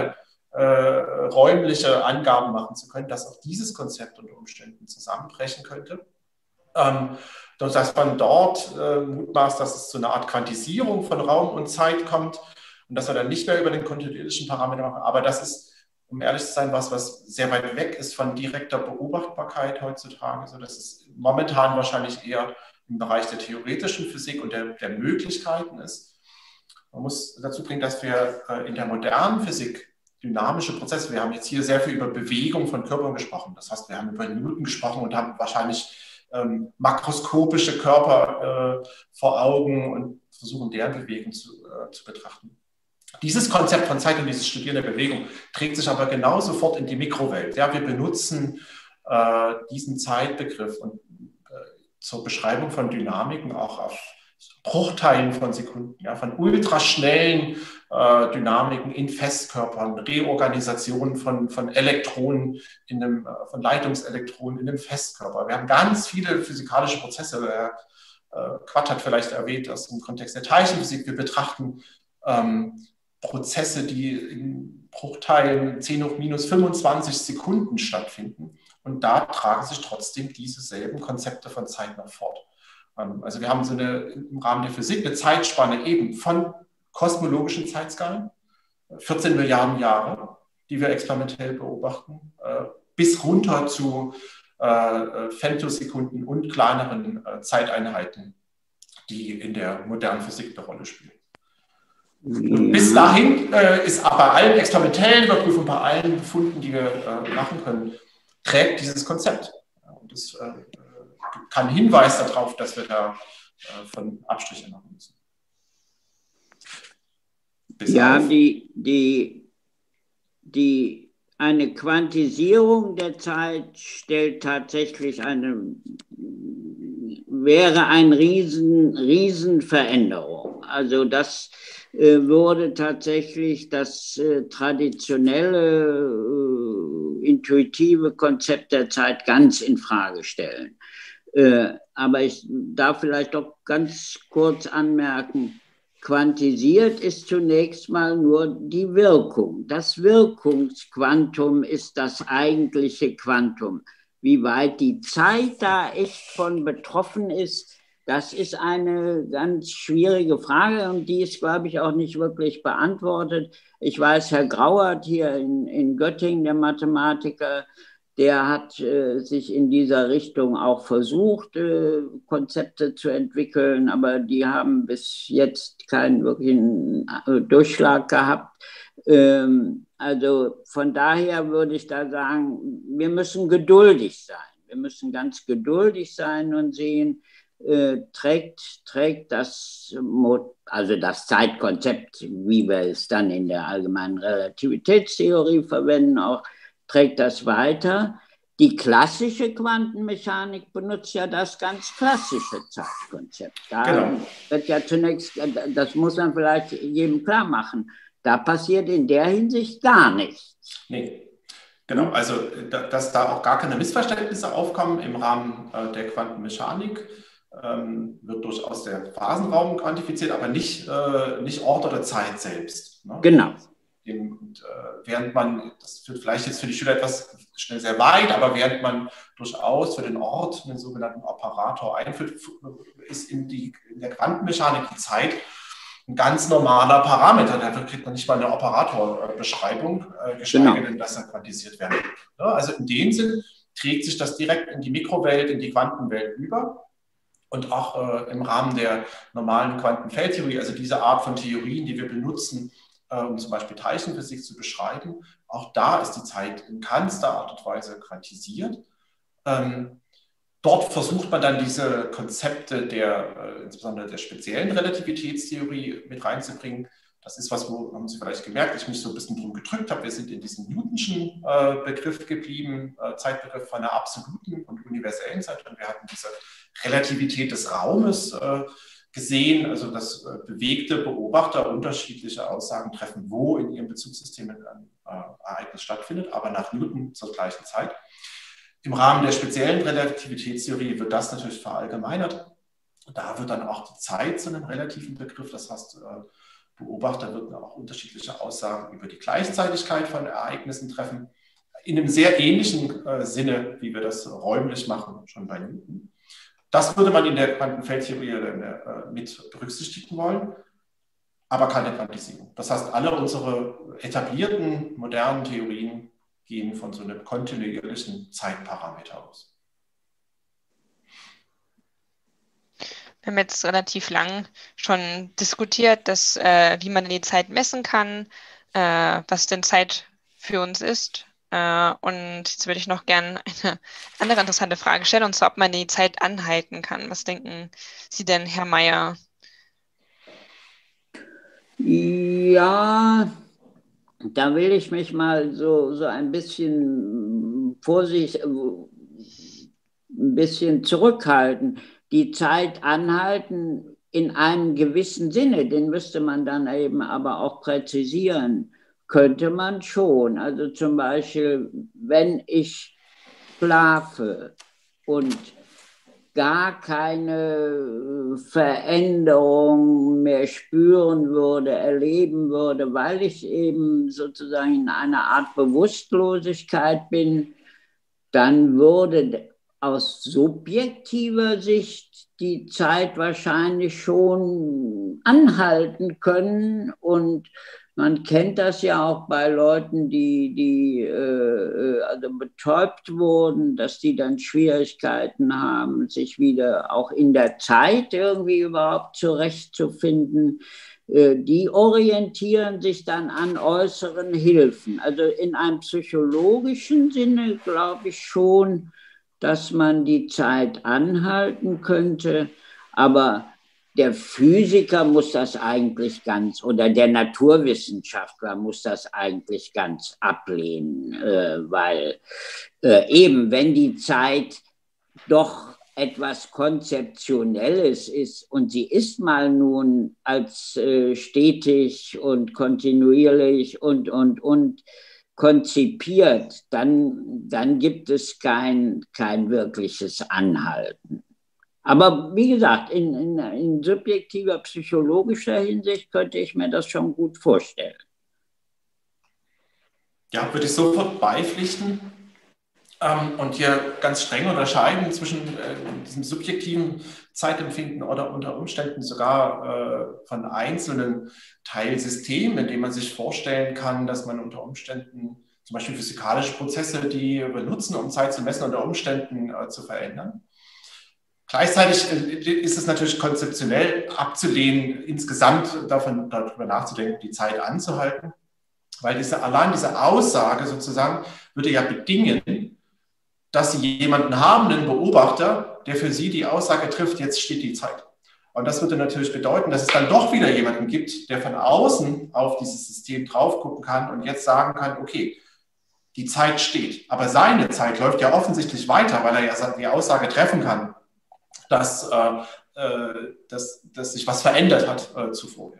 äh, räumliche Angaben machen zu können, dass auch dieses Konzept unter Umständen zusammenbrechen könnte. Ähm, dass man dort äh, mutmaßt, dass es zu einer Art Quantisierung von Raum und Zeit kommt und dass wir dann nicht mehr über den kontinuierlichen Parameter machen. Aber das ist, um ehrlich zu sein, was, was sehr weit weg ist von direkter Beobachtbarkeit heutzutage. So, das ist momentan wahrscheinlich eher im Bereich der theoretischen Physik und der, der Möglichkeiten ist. Man muss dazu bringen, dass wir äh, in der modernen Physik dynamische Prozesse, wir haben jetzt hier sehr viel über Bewegung von Körpern gesprochen. Das heißt, wir haben über Newton gesprochen und haben wahrscheinlich Ähm, makroskopische Körper äh, vor Augen und versuchen, deren Bewegung zu, äh, zu betrachten. Dieses Konzept von Zeit und dieses Studieren der Bewegung trägt sich aber genauso fort in die Mikrowelt. Ja, wir benutzen äh, diesen Zeitbegriff und, äh, zur Beschreibung von Dynamiken auch auf Bruchteilen von Sekunden, ja, von ultraschnellen äh, Dynamiken in Festkörpern, Reorganisationen von, von Elektronen, in einem, äh, von Leitungselektronen in einem Festkörper. Wir haben ganz viele physikalische Prozesse. Herr äh, Quadt hat vielleicht erwähnt, aus dem Kontext der Teilchenphysik. Wir betrachten ähm, Prozesse, die in Bruchteilen zehn hoch minus fünfundzwanzig Sekunden stattfinden. Und da tragen sich trotzdem diese selben Konzepte von Zeit noch fort. Also wir haben so eine, im Rahmen der Physik eine Zeitspanne eben von kosmologischen Zeitskalen, vierzehn Milliarden Jahre, die wir experimentell beobachten, bis runter zu Femtosekunden und kleineren Zeiteinheiten, die in der modernen Physik eine Rolle spielen. Und bis dahin ist aber bei allen experimentellen Überprüfungen, bei allen Befunden, die wir machen können, trägt dieses Konzept. Und das kein Hinweis darauf, dass wir da äh, von Abstriche machen müssen. Bis ja, auf. die, die, die, eine Quantisierung der Zeit stellt tatsächlich eine, wäre eine riesen, riesen Veränderung. Also das äh, würde tatsächlich das äh, traditionelle, äh, intuitive Konzept der Zeit ganz in Frage stellen. Äh, aber ich darf vielleicht doch ganz kurz anmerken, quantisiert ist zunächst mal nur die Wirkung. Das Wirkungsquantum ist das eigentliche Quantum. Wie weit die Zeit da echt von betroffen ist, das ist eine ganz schwierige Frage und die ist, glaube ich, auch nicht wirklich beantwortet. Ich weiß, Herr Grauert hier in, in Göttingen, der Mathematiker, der hat äh, sich in dieser Richtung auch versucht, äh, Konzepte zu entwickeln, aber die haben bis jetzt keinen wirklichen äh, Durchschlag gehabt. Ähm, also von daher würde ich da sagen, wir müssen geduldig sein. Wir müssen ganz geduldig sein und sehen, äh, trägt, trägt das, also das Zeitkonzept, wie wir es dann in der allgemeinen Relativitätstheorie verwenden, auch trägt das weiter. Die klassische Quantenmechanik benutzt ja das ganz klassische Zeitkonzept. Da genau. wird ja zunächst, das muss man vielleicht jedem klar machen, da passiert in der Hinsicht gar nichts. Nee, genau. Also, dass da auch gar keine Missverständnisse aufkommen im Rahmen der Quantenmechanik, ähm, wird durchaus der Phasenraum quantifiziert, aber nicht, äh, nicht Ort oder Zeit selbst. Ne? Genau. Und, äh, während man, das führt vielleicht jetzt für die Schüler etwas schnell sehr weit, aber während man durchaus für den Ort einen sogenannten Operator einführt, ist in, die, in der Quantenmechanik die Zeit ein ganz normaler Parameter. Dafür kriegt man nicht mal eine Operatorbeschreibung, äh, geschweige genau. denn, dass er quantisiert werden kann. Ja, also in dem Sinn trägt sich das direkt in die Mikrowelt, in die Quantenwelt über. Und auch äh, im Rahmen der normalen Quantenfeldtheorie, also diese Art von Theorien, die wir benutzen, um zum Beispiel Teilchenphysik zu beschreiben. Auch da ist die Zeit in keinster Art und Weise quantisiert. Ähm, dort versucht man dann diese Konzepte der, äh, insbesondere der speziellen Relativitätstheorie mit reinzubringen. Das ist was, wo, haben Sie vielleicht gemerkt, ich mich so ein bisschen drum gedrückt habe. Wir sind in diesem Newtonschen äh, Begriff geblieben, äh, Zeitbegriff von einer absoluten und universellen Zeit. Und wir hatten diese Relativität des Raumes äh, gesehen, also dass äh, bewegte Beobachter unterschiedliche Aussagen treffen, wo in ihrem Bezugssystem ein äh, Ereignis stattfindet, aber nach Newton zur gleichen Zeit. Im Rahmen der speziellen Relativitätstheorie wird das natürlich verallgemeinert. Da wird dann auch die Zeit zu einem relativen Begriff. Das heißt, äh, Beobachter würden auch unterschiedliche Aussagen über die Gleichzeitigkeit von Ereignissen treffen, in einem sehr ähnlichen äh, Sinne, wie wir das räumlich machen, schon bei Newton. Das würde man in der Quantenfeldtheorie äh, mit berücksichtigen wollen, aber keine Quantisierung. Das heißt, alle unsere etablierten, modernen Theorien gehen von so einem kontinuierlichen Zeitparameter aus. Wir haben jetzt relativ lang schon diskutiert, dass, äh, wie man die Zeit messen kann, äh, was denn Zeit für uns ist. Äh, und jetzt würde ich noch gerne eine andere interessante Frage stellen, und zwar, ob man die Zeit anhalten kann. Was denken Sie denn, Herr Meyer? Ja, da will ich mich mal so, so ein bisschen vorsichtig, ein bisschen zurückhalten. Die Zeit anhalten in einem gewissen Sinne, den müsste man dann eben aber auch präzisieren, könnte man schon. Also zum Beispiel, wenn ich schlafe und gar keine Veränderung mehr spüren würde, erleben würde, weil ich eben sozusagen in einer Art Bewusstlosigkeit bin, dann würde aus subjektiver Sicht die Zeit wahrscheinlich schon anhalten können, und man kennt das ja auch bei Leuten, die, die äh, also betäubt wurden, dass die dann Schwierigkeiten haben, sich wieder auch in der Zeit irgendwie überhaupt zurechtzufinden. Äh, die orientieren sich dann an äußeren Hilfen. Also in einem psychologischen Sinne glaube ich schon, dass man die Zeit anhalten könnte, aber der Physiker muss das eigentlich ganz, oder der Naturwissenschaftler muss das eigentlich ganz ablehnen, äh, weil äh, eben, wenn die Zeit doch etwas Konzeptionelles ist und sie ist mal nun als äh, stetig und kontinuierlich und, und, und konzipiert, dann, dann gibt es kein, kein wirkliches Anhalten. Aber wie gesagt, in, in, in subjektiver psychologischer Hinsicht könnte ich mir das schon gut vorstellen. Ja, würde ich sofort beipflichten ähm, und hier ganz streng unterscheiden zwischen äh, diesem subjektiven Zeitempfinden oder unter Umständen sogar äh, von einzelnen Teilsystemen, in denen man sich vorstellen kann, dass man unter Umständen zum Beispiel physikalische Prozesse, die wir benutzen, um Zeit zu messen, unter Umständen äh, zu verändern. Gleichzeitig ist es natürlich konzeptionell abzulehnen, insgesamt davon, darüber nachzudenken, die Zeit anzuhalten, weil diese, allein diese Aussage sozusagen würde ja bedingen, dass Sie jemanden haben, einen Beobachter, der für Sie die Aussage trifft, jetzt steht die Zeit. Und das würde natürlich bedeuten, dass es dann doch wieder jemanden gibt, der von außen auf dieses System drauf gucken kann und jetzt sagen kann, okay, die Zeit steht. Aber seine Zeit läuft ja offensichtlich weiter, weil er ja die Aussage treffen kann, dass, äh, dass, dass sich was verändert hat äh, zuvor.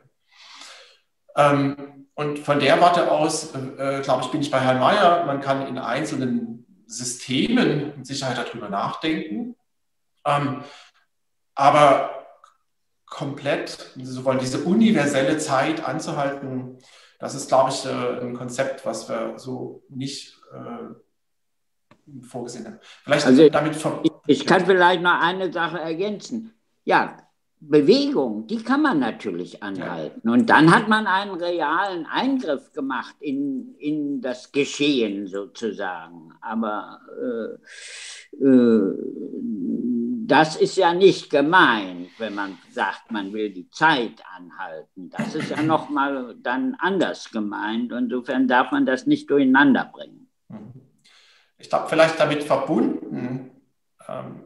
Ähm, und von der Warte aus, äh, glaube ich, bin ich bei Herrn Meyer, man kann in einzelnen Systemen mit Sicherheit darüber nachdenken, ähm, aber komplett, so wollen diese universelle Zeit anzuhalten, das ist, glaube ich, äh, ein Konzept, was wir so nicht äh, vorgesehen haben. Vielleicht also damit vom, ich, ich kann vielleicht noch eine Sache ergänzen. Ja, Bewegung, die kann man natürlich anhalten. Ja. Und dann hat man einen realen Eingriff gemacht in, in das Geschehen sozusagen. Aber äh, äh, das ist ja nicht gemeint, wenn man sagt, man will die Zeit anhalten. Das ist ja nochmal dann anders gemeint. Insofern darf man das nicht durcheinander bringen. Ich glaube, vielleicht damit verbunden, ähm,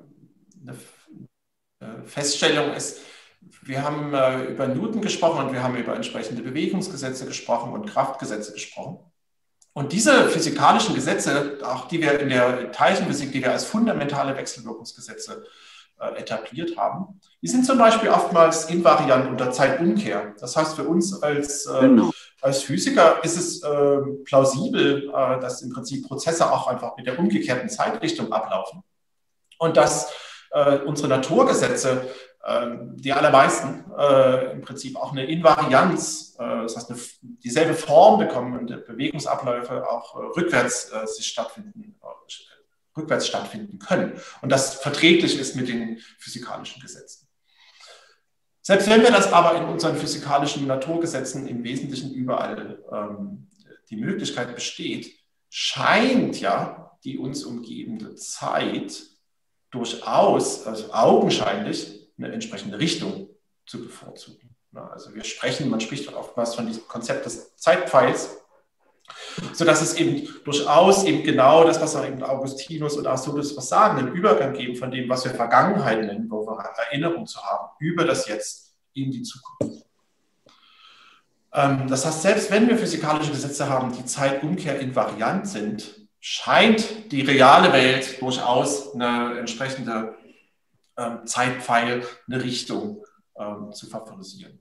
eine Feststellung ist, wir haben äh, über Newton gesprochen und wir haben über entsprechende Bewegungsgesetze gesprochen und Kraftgesetze gesprochen. Und diese physikalischen Gesetze, auch die wir in der Teilchenphysik, die wir als fundamentale Wechselwirkungsgesetze äh, etabliert haben, die sind zum Beispiel oftmals invariant unter Zeitumkehr. Das heißt, für uns als, äh, genau. als Physiker ist es äh, plausibel, äh, dass im Prinzip Prozesse auch einfach mit der umgekehrten Zeitrichtung ablaufen. Und dass äh, unsere Naturgesetze die allermeisten äh, im Prinzip auch eine Invarianz, äh, das heißt eine, dieselbe Form bekommen und Bewegungsabläufe auch äh, rückwärts, äh, sich stattfinden, äh, rückwärts stattfinden können. Und das verträglich ist mit den physikalischen Gesetzen. Selbst wenn wir das aber in unseren physikalischen Naturgesetzen im Wesentlichen überall ähm, die Möglichkeit besteht, scheint ja die uns umgebende Zeit durchaus, also augenscheinlich, eine entsprechende Richtung zu bevorzugen. Also wir sprechen, man spricht oftmals von diesem Konzept des Zeitpfeils, sodass es eben durchaus eben genau das, was auch eben Augustinus und Aristoteles was sagen, einen Übergang geben von dem, was wir Vergangenheit nennen, wo wir Erinnerung zu haben, über das Jetzt in die Zukunft. Das heißt, selbst wenn wir physikalische Gesetze haben, die Zeitumkehr invariant sind, scheint die reale Welt durchaus eine entsprechende ähm, Zeitpfeil, eine Richtung ähm, zu favorisieren.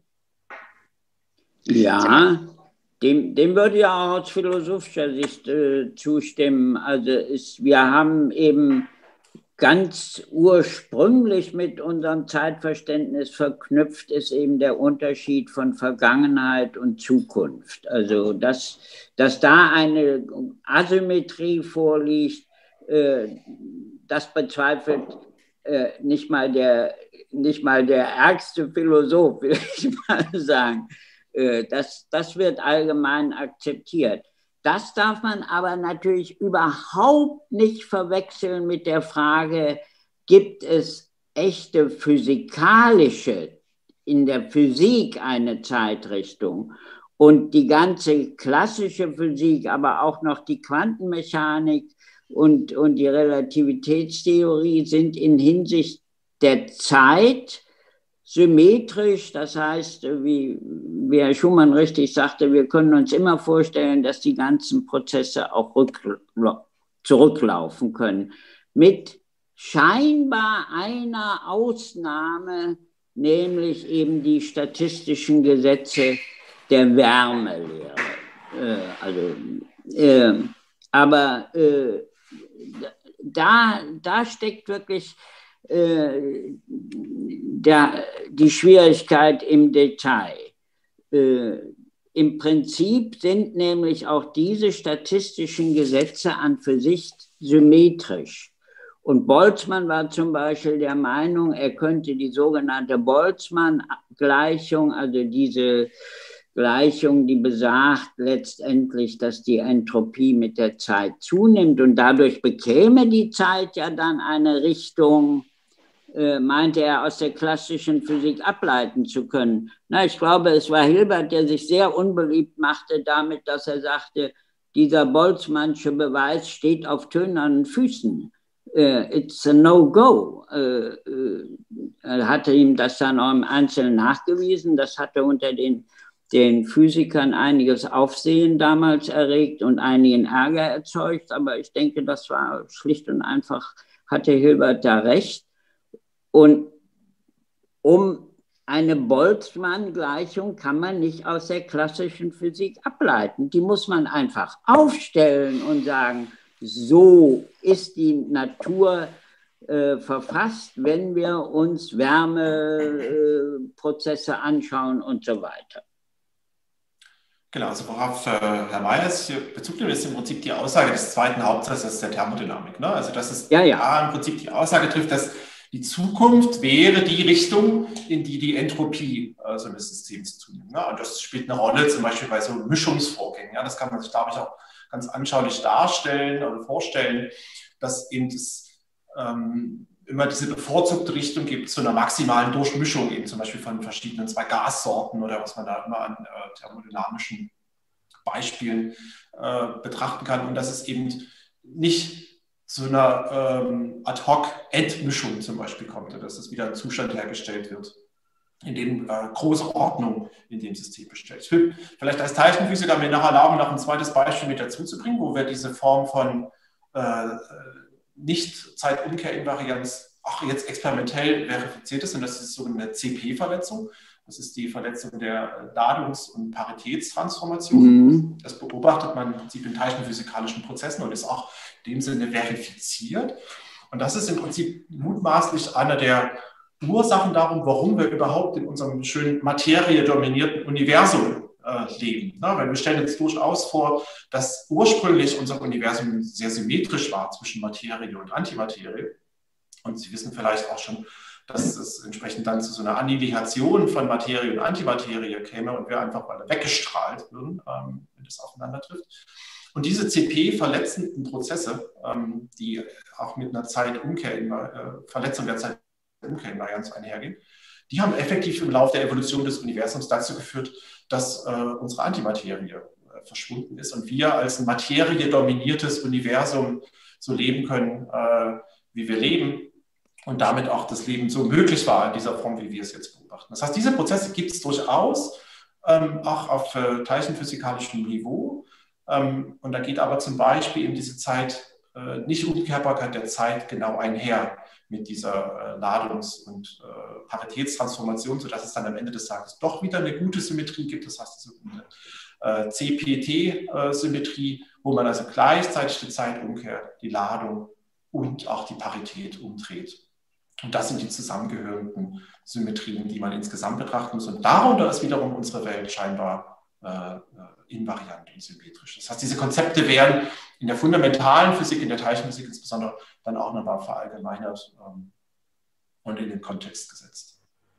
Ja, dem, dem würde ich auch aus philosophischer Sicht äh, zustimmen. Also ist, wir haben eben ganz ursprünglich mit unserem Zeitverständnis verknüpft ist eben der Unterschied von Vergangenheit und Zukunft. Also dass, dass da eine Asymmetrie vorliegt, äh, das bezweifelt äh, nicht mal der, nicht mal der ärgste Philosoph, will ich mal sagen. Äh, das, das wird allgemein akzeptiert. Das darf man aber natürlich überhaupt nicht verwechseln mit der Frage, gibt es echte physikalische, in der Physik eine Zeitrichtung? Und die ganze klassische Physik, aber auch noch die Quantenmechanik und, und die Relativitätstheorie sind in Hinsicht der Zeit symmetrisch, das heißt, wie, wie Herr Schumann richtig sagte, wir können uns immer vorstellen, dass die ganzen Prozesse auch zurücklaufen können. Mit scheinbar einer Ausnahme, nämlich eben die statistischen Gesetze der Wärmelehre. Äh, also, äh, aber äh, da, da steckt wirklich äh, der, die Schwierigkeit im Detail. Äh, Im Prinzip sind nämlich auch diese statistischen Gesetze an für sich symmetrisch. Und Boltzmann war zum Beispiel der Meinung, er könnte die sogenannte Boltzmann-Gleichung, also diese Gleichung, die besagt letztendlich, dass die Entropie mit der Zeit zunimmt und dadurch bekäme die Zeit ja dann eine Richtung, äh, meinte er, aus der klassischen Physik ableiten zu können. Na, ich glaube, es war Hilbert, der sich sehr unbeliebt machte damit, dass er sagte, dieser Boltzmannsche Beweis steht auf tönernen Füßen. Uh, it's a no-go. Uh, uh, er hatte ihm das dann auch im Einzelnen nachgewiesen. Das hatte unter den, den Physikern einiges Aufsehen damals erregt und einigen Ärger erzeugt. Aber ich denke, das war schlicht und einfach, hatte Hilbert da recht. Und um eine Boltzmann-Gleichung kann man nicht aus der klassischen Physik ableiten. Die muss man einfach aufstellen und sagen, so ist die Natur äh, verfasst, wenn wir uns Wärmeprozesse äh, anschauen und so weiter. Genau, also worauf äh, Herr Meyers hier Bezug nimmt, ist im Prinzip die Aussage des zweiten Hauptsatzes der Thermodynamik. Ne? Also dass es ja, ja. da im Prinzip die Aussage trifft, dass die Zukunft wäre die Richtung, in die die Entropie äh, so eines Systems zunimmt. Ne? Und das spielt eine Rolle zum Beispiel bei so Mischungsvorgängen. Ja? Das kann man sich, glaube ich, auch ganz anschaulich darstellen oder vorstellen, dass eben das, ähm, immer diese bevorzugte Richtung gibt zu einer maximalen Durchmischung, eben zum Beispiel von verschiedenen zwei Gassorten oder was man da immer an äh, thermodynamischen Beispielen äh, betrachten kann. Und dass es eben nicht zu einer ähm, Ad-hoc-Endmischung zum Beispiel kommt, oder dass es wieder ein Zustand hergestellt wird, in dem äh, große Ordnung in dem System besteht. Ich will vielleicht als Teilchenphysiker mir noch erlauben, noch ein zweites Beispiel mit dazu zu bringen, wo wir diese Form von äh, Nicht-Zeitumkehr-Invarianz auch jetzt experimentell verifiziert ist, und das ist die sogenannte C P-Verletzung. Das ist die Verletzung der Ladungs- und Paritätstransformation. Mhm. Das beobachtet man im Prinzip in teilchenphysikalischen Prozessen und ist auch in dem Sinne verifiziert. Und das ist im Prinzip mutmaßlich einer der Ursachen darum, warum wir überhaupt in unserem schönen materiedominierten Universum äh, leben. Na, weil wir stellen uns durchaus vor, dass ursprünglich unser Universum sehr symmetrisch war zwischen Materie und Antimaterie. Und Sie wissen vielleicht auch schon, dass es entsprechend dann zu so einer Annihilation von Materie und Antimaterie käme und wir einfach alle weggestrahlt würden, ähm, wenn das aufeinander trifft. Und diese C P-verletzenden Prozesse, ähm, die auch mit einer Zeitumkehr, äh, Verletzung der Zeitumkehrinvarianz einhergehen, die haben effektiv im Laufe der Evolution des Universums dazu geführt, dass äh, unsere Antimaterie äh, verschwunden ist und wir als ein materiedominiertes Universum so leben können, äh, wie wir leben. Und damit auch das Leben so möglich war in dieser Form, wie wir es jetzt beobachten. Das heißt, diese Prozesse gibt es durchaus, ähm, auch auf äh, teilchenphysikalischem Niveau. Ähm, und da geht aber zum Beispiel eben diese Zeit, äh, Nicht-Umkehrbarkeit der Zeit genau einher mit dieser äh, Ladungs- und äh, Paritätstransformation, sodass es dann am Ende des Tages doch wieder eine gute Symmetrie gibt. Das heißt, die sogenannte äh, C P T-Symmetrie, wo man also gleichzeitig die Zeitumkehr, die Ladung und auch die Parität umdreht. Und das sind die zusammengehörenden Symmetrien, die man insgesamt betrachten muss. Und darunter ist wiederum unsere Welt scheinbar äh, invariant und symmetrisch. Das heißt, diese Konzepte werden in der fundamentalen Physik, in der Teilchenphysik insbesondere, dann auch nochmal verallgemeinert ähm, und in den Kontext gesetzt.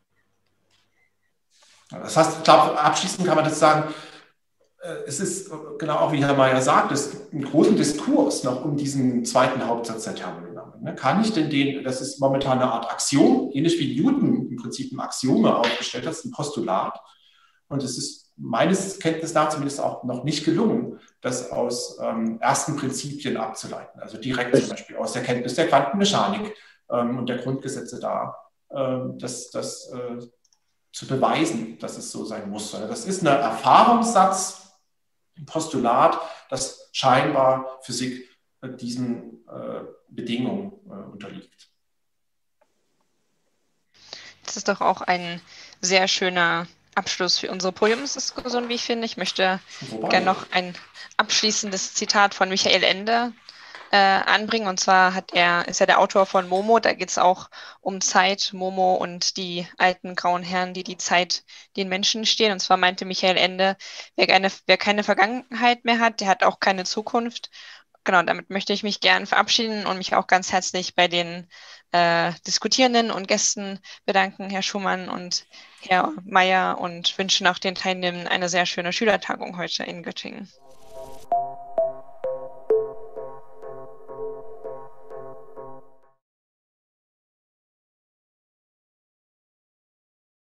Das heißt, ich glaube, abschließend kann man das sagen, es ist, genau auch wie Herr Mayer sagt, es gibt einen großen Diskurs noch um diesen zweiten Hauptsatz der Thermodynamik. Kann ich denn den, das ist momentan eine Art Axiom, ähnlich wie Newton im Prinzip ein Axiome aufgestellt hat, ein Postulat. Und es ist meines Kenntnisses nach zumindest auch noch nicht gelungen, das aus ähm, ersten Prinzipien abzuleiten. Also direkt zum Beispiel aus der Kenntnis der Quantenmechanik ähm, und der Grundgesetze da, ähm, das, das äh, zu beweisen, dass es so sein muss. Das ist ein Erfahrungssatz, ein Postulat, das scheinbar Physik diesen äh, Bedingungen äh, unterliegt. Das ist doch auch ein sehr schöner Abschluss für unsere Podiumsdiskussion, wie ich finde. Ich möchte gerne noch ein abschließendes Zitat von Michael Ende äh, anbringen. Und zwar hat er, ist er der Autor von Momo. Da geht es auch um Zeit, Momo und die alten grauen Herren, die die Zeit den Menschen stehlen. Und zwar meinte Michael Ende, wer keine, wer keine Vergangenheit mehr hat, der hat auch keine Zukunft. Genau, damit möchte ich mich gern verabschieden und mich auch ganz herzlich bei den äh, Diskutierenden und Gästen bedanken, Herr Schumann und Herr Mayer, und wünschen auch den Teilnehmern eine sehr schöne Schülertagung heute in Göttingen.